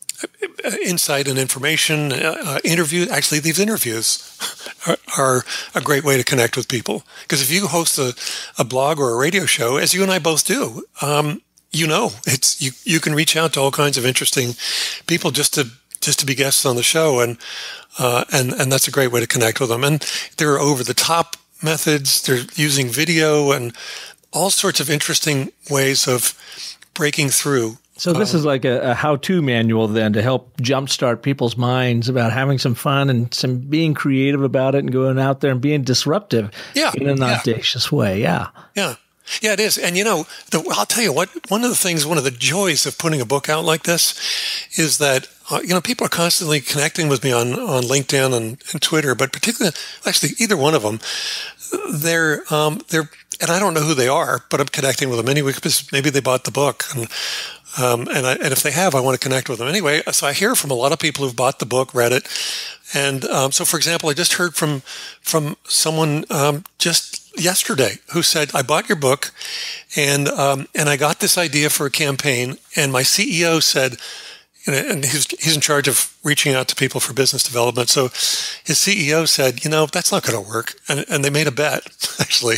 insight and information, uh, interview. Actually, these interviews are, are a great way to connect with people. Because if you host a, a blog or a radio show, as you and I both do, um, you know, it's, you, you can reach out to all kinds of interesting people just to, just to be guests on the show. And, uh, and, and that's a great way to connect with them. And there are over the top methods. They're using video and all sorts of interesting ways of breaking through. So this um, is like a, a how-to manual then to help jumpstart people's minds about having some fun and some being creative about it and going out there and being disruptive yeah, in an yeah. audacious way. Yeah. Yeah. Yeah, it is. And, you know, the, I'll tell you what, one of the things, one of the joys of putting a book out like this is that, uh, you know, people are constantly connecting with me on, on LinkedIn and, and Twitter, but particularly, actually, either one of them, they're, um, they're, and I don't know who they are, but I'm connecting with them anyway because maybe they bought the book. And, um, and, I, and if they have, I want to connect with them anyway. So I hear from a lot of people who've bought the book, read it. And um, so, for example, I just heard from from someone um, just yesterday who said, I bought your book and um, and I got this idea for a campaign. And my C E O said, you know, and he's he's in charge of reaching out to people for business development. So his C E O said, you know, that's not going to work, and and they made a bet actually,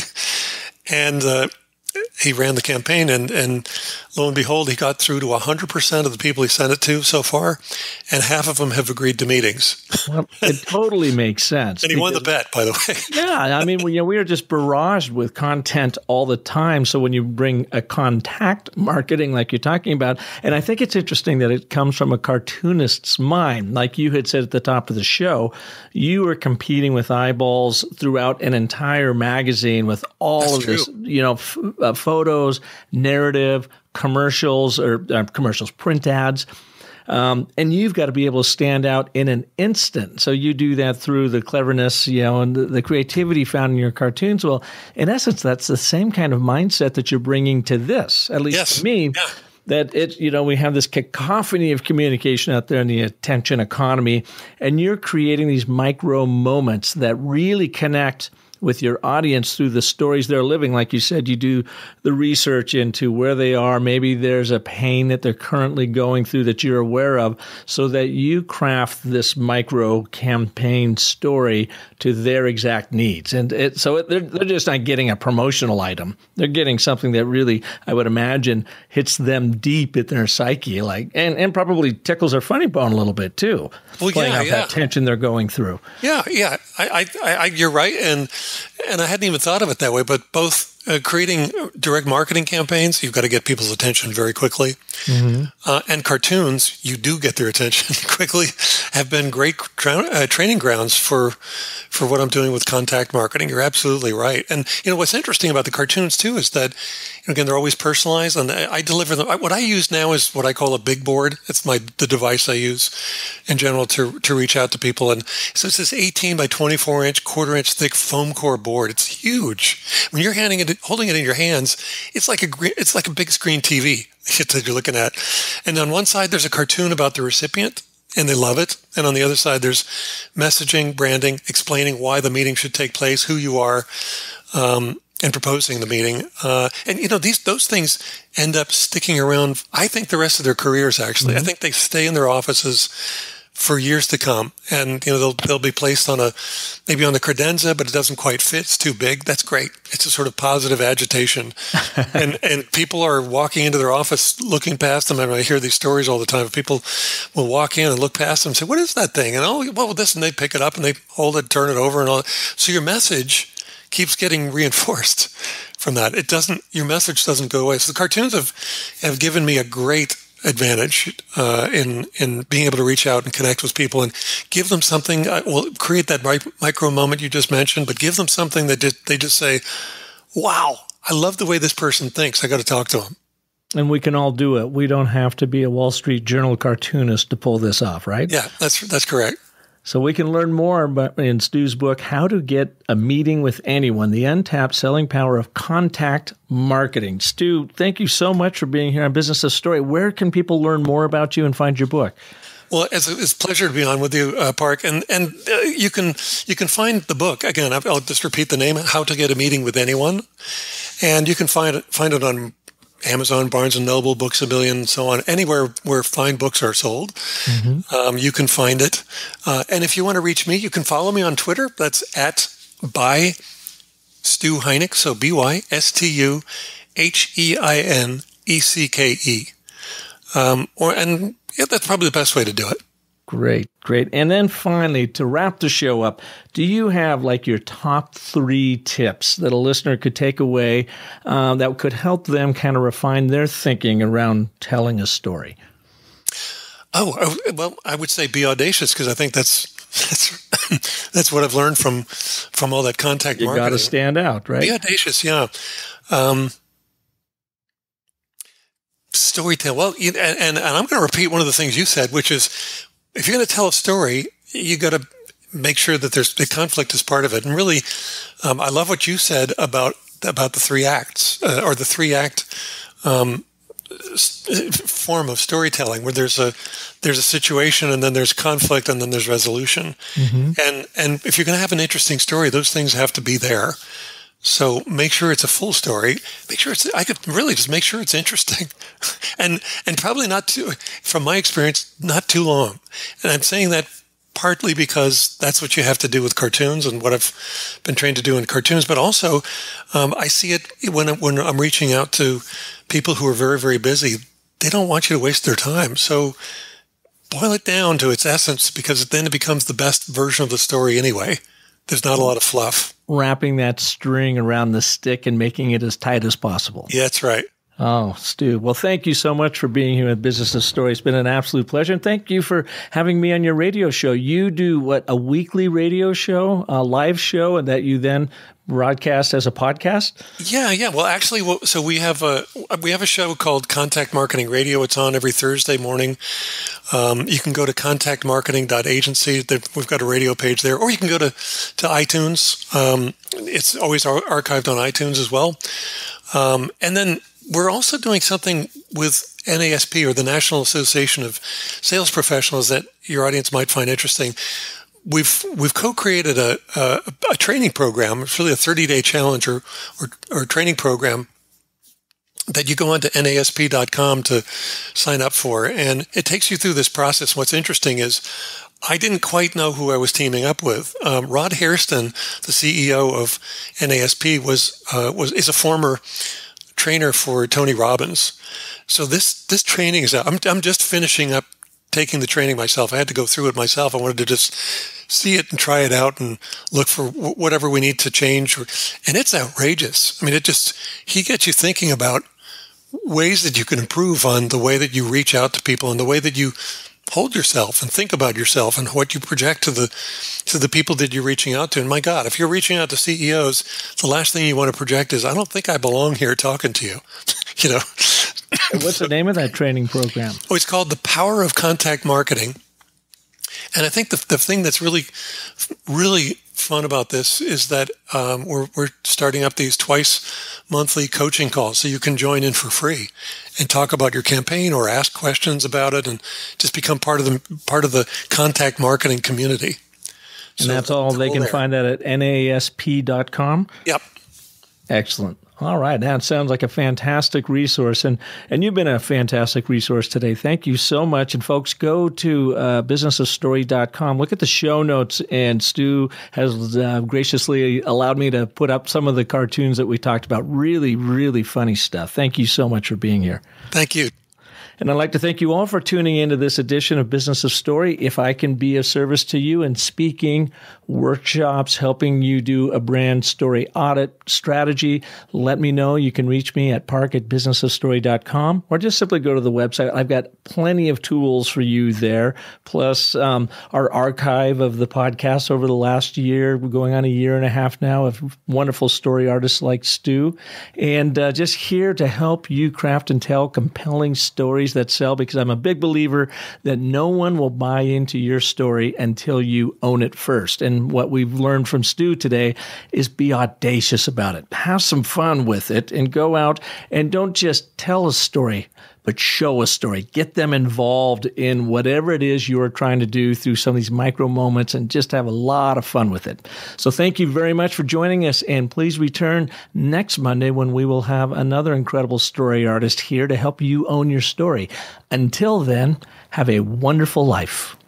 and. Uh, He ran the campaign, and, and lo and behold, he got through to one hundred percent of the people he sent it to so far, and half of them have agreed to meetings. Well, it totally makes sense. And he won the bet, by the way. Yeah, I mean, we, you know, we are just barraged with content all the time. So when you bring a contact marketing like you're talking about, and I think it's interesting that it comes from a cartoonist's mind. Like you had said at the top of the show, you were competing with eyeballs throughout an entire magazine with all That's of true. this, you know, f- uh, photos, narrative, commercials, or uh, commercials, print ads. Um, and you've got to be able to stand out in an instant. So you do that through the cleverness, you know, and the, the creativity found in your cartoons. Well, in essence, that's the same kind of mindset that you're bringing to this, at least yes. to me. Yeah. That it, you know, we have this cacophony of communication out there in the attention economy, and you're creating these micro moments that really connect with your audience through the stories they're living. Like you said, you do the research into where they are. Maybe there's a pain that they're currently going through that you're aware of, so that you craft this micro campaign story to their exact needs. And it, so it, they're, they're just not getting a promotional item. They're getting something that really, I would imagine, hits them deep in their psyche, like, and, and probably tickles their funny bone a little bit too, well, playing yeah, out yeah. that tension they're going through. Yeah, yeah, I, I, I, you're right, and and I hadn't even thought of it that way. But both uh, creating direct marketing campaigns, you've got to get people's attention very quickly, mm-hmm. uh, and cartoons, you do get their attention quickly. Have been great tra- uh, training grounds for for what I'm doing with contact marketing. You're absolutely right. And you know what's interesting about the cartoons too is that, you know, again, they're always personalized, and I, I deliver them. I, what I use now is what I call a big board. It's my the device I use in general to to reach out to people. And so it's this eighteen by twenty-four inch, quarter inch thick foam core board. It's huge. When you're handing it, holding it in your hands, it's like a it's like a big screen T V that you're looking at. And on one side, there's a cartoon about the recipient, and they love it. And on the other side, there's messaging, branding, explaining why the meeting should take place, who you are, um, and proposing the meeting. Uh, and, you know, these those things end up sticking around, I think, the rest of their careers, actually. Mm-hmm. I think they stay in their offices for years to come. And, you know, they'll they'll be placed on a, maybe on the credenza, but it doesn't quite fit. It's too big. That's great. It's a sort of positive agitation. and and people are walking into their office, looking past them. And I hear these stories all the time. People will walk in and look past them and say, what is that thing? And, oh, well, this, and they pick it up and they hold it, turn it over and all. So your message keeps getting reinforced from that. It doesn't, your message doesn't go away. So the cartoons have, have given me a great advantage uh, in in being able to reach out and connect with people and give them something. Uh, well, create that micro moment you just mentioned, but give them something that just, they just say, "Wow, I love the way this person thinks. I got to talk to them." And we can all do it. We don't have to be a Wall Street Journal cartoonist to pull this off, right? Yeah, that's that's correct. So we can learn more about, in Stu's book, How to Get a Meeting with Anyone, the Untapped Selling Power of Contact Marketing. Stu, thank you so much for being here on Business of Story. Where can people learn more about you and find your book? Well, it's a, it's a pleasure to be on with you, uh, Park. And and uh, you can you can find the book again. I'll just repeat the name: How to Get a Meeting with Anyone, and you can find it find it on Amazon, Barnes and Noble, Books A Million, and so on. Anywhere where fine books are sold, mm-hmm. um, you can find it. Uh, and if you want to reach me, you can follow me on Twitter. That's at by Stu Heineck. So B Y S T U H E I N E C K E. Um, or and yeah, that's probably the best way to do it. Great, great. And then finally, to wrap the show up, do you have like your top three tips that a listener could take away uh, that could help them kind of refine their thinking around telling a story? Oh, well, I would say be audacious, because I think that's that's that's what I've learned from from all that contact you marketing. You got to stand out, right? Be audacious, yeah. Um, storytell. Well, you, and, and I'm going to repeat one of the things you said, which is, if you're going to tell a story, you got to make sure that there's the conflict is part of it. And really, um, I love what you said about about the three acts uh, or the three act um, form of storytelling, where there's a there's a situation, and then there's conflict, and then there's resolution. Mm-hmm. And and if you're going to have an interesting story, those things have to be there. So make sure it's a full story. Make sure it's, I could really just make sure it's interesting. and and probably not too, from my experience, not too long. And I'm saying that partly because that's what you have to do with cartoons and what I've been trained to do in cartoons, but also um, I see it when when I'm reaching out to people who are very, very busy. They don't want you to waste their time. So boil it down to its essence, because then it becomes the best version of the story anyway. There's not a lot of fluff. Wrapping that string around the stick and making it as tight as possible. Yeah, that's right. Oh, Stu. Well, thank you so much for being here at Business of Story. It's been an absolute pleasure. And thank you for having me on your radio show. You do, what, a weekly radio show, a live show, and that you then broadcast as a podcast? Yeah, yeah. Well, actually, so we have a we have a show called Contact Marketing Radio. It's on every Thursday morning. Um, you can go to contact marketing dot agency. We've got a radio page there, or you can go to to iTunes. Um, it's always ar- archived on iTunes as well. Um, and then we're also doing something with N A S P, or the National Association of Sales Professionals, that your audience might find interesting. We've we've co-created a, a a training program. It's really a thirty-day challenge or, or or training program that you go on to N A S P dot com to sign up for, and it takes you through this process. What's interesting is I didn't quite know who I was teaming up with. Um, Rod Hairston, the C E O of N A S P, was uh, was is a former trainer for Tony Robbins. So this this training is I'm I'm just finishing up taking the training myself. I had to go through it myself. I wanted to just see it and try it out and look for w- whatever we need to change. And it's outrageous. I mean, it just, he gets you thinking about ways that you can improve on the way that you reach out to people and the way that you hold yourself and think about yourself and what you project to the to the people that you're reaching out to. And my God, if you're reaching out to C E Os, the last thing you want to project is, I don't think I belong here talking to you. You know. What's the name of that training program? Oh, it's called The Power of Contact Marketing. And I think the the thing that's really, really fun about this is that um, we're we're starting up these twice monthly coaching calls, so you can join in for free and talk about your campaign or ask questions about it, and just become part of the part of the contact marketing community. And so that's all they can there. Find that at N A S P dot com? Yep. Excellent. All right. That sounds like a fantastic resource. And and you've been a fantastic resource today. Thank you so much. And folks, go to uh, business of story dot com. Look at the show notes. And Stu has uh, graciously allowed me to put up some of the cartoons that we talked about. Really, really funny stuff. Thank you so much for being here. Thank you. And I'd like to thank you all for tuning into this edition of Business of Story. If I can be of service to you in speaking, workshops, helping you do a brand story audit strategy, let me know. You can reach me at park at business of story dot com, or just simply go to the website. I've got plenty of tools for you there, plus um, our archive of the podcasts over the last year. We're going on a year and a half now of wonderful story artists like Stu, and uh, just here to help you craft and tell compelling stories that sell, because I'm a big believer that no one will buy into your story until you own it first. And what we've learned from Stu today is be audacious about it. Have some fun with it and go out and don't just tell a story, but show a story. Get them involved in whatever it is you're trying to do through some of these micro moments, and just have a lot of fun with it. So thank you very much for joining us, and please return next Monday when we will have another incredible story artist here to help you own your story. Until then, have a wonderful life.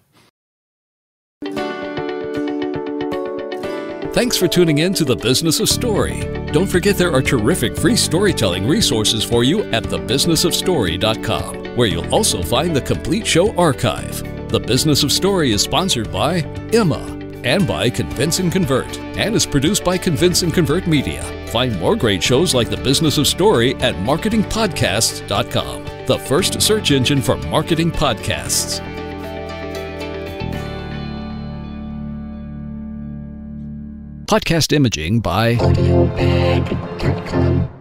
Thanks for tuning in to The Business of Story. Don't forget there are terrific free storytelling resources for you at the business of story dot com, where you'll also find the complete show archive. The Business of Story is sponsored by Emma and by Convince and Convert, and is produced by Convince and Convert Media. Find more great shows like The Business of Story at marketing podcasts dot com, the first search engine for marketing podcasts. Podcast imaging by audio bag dot com.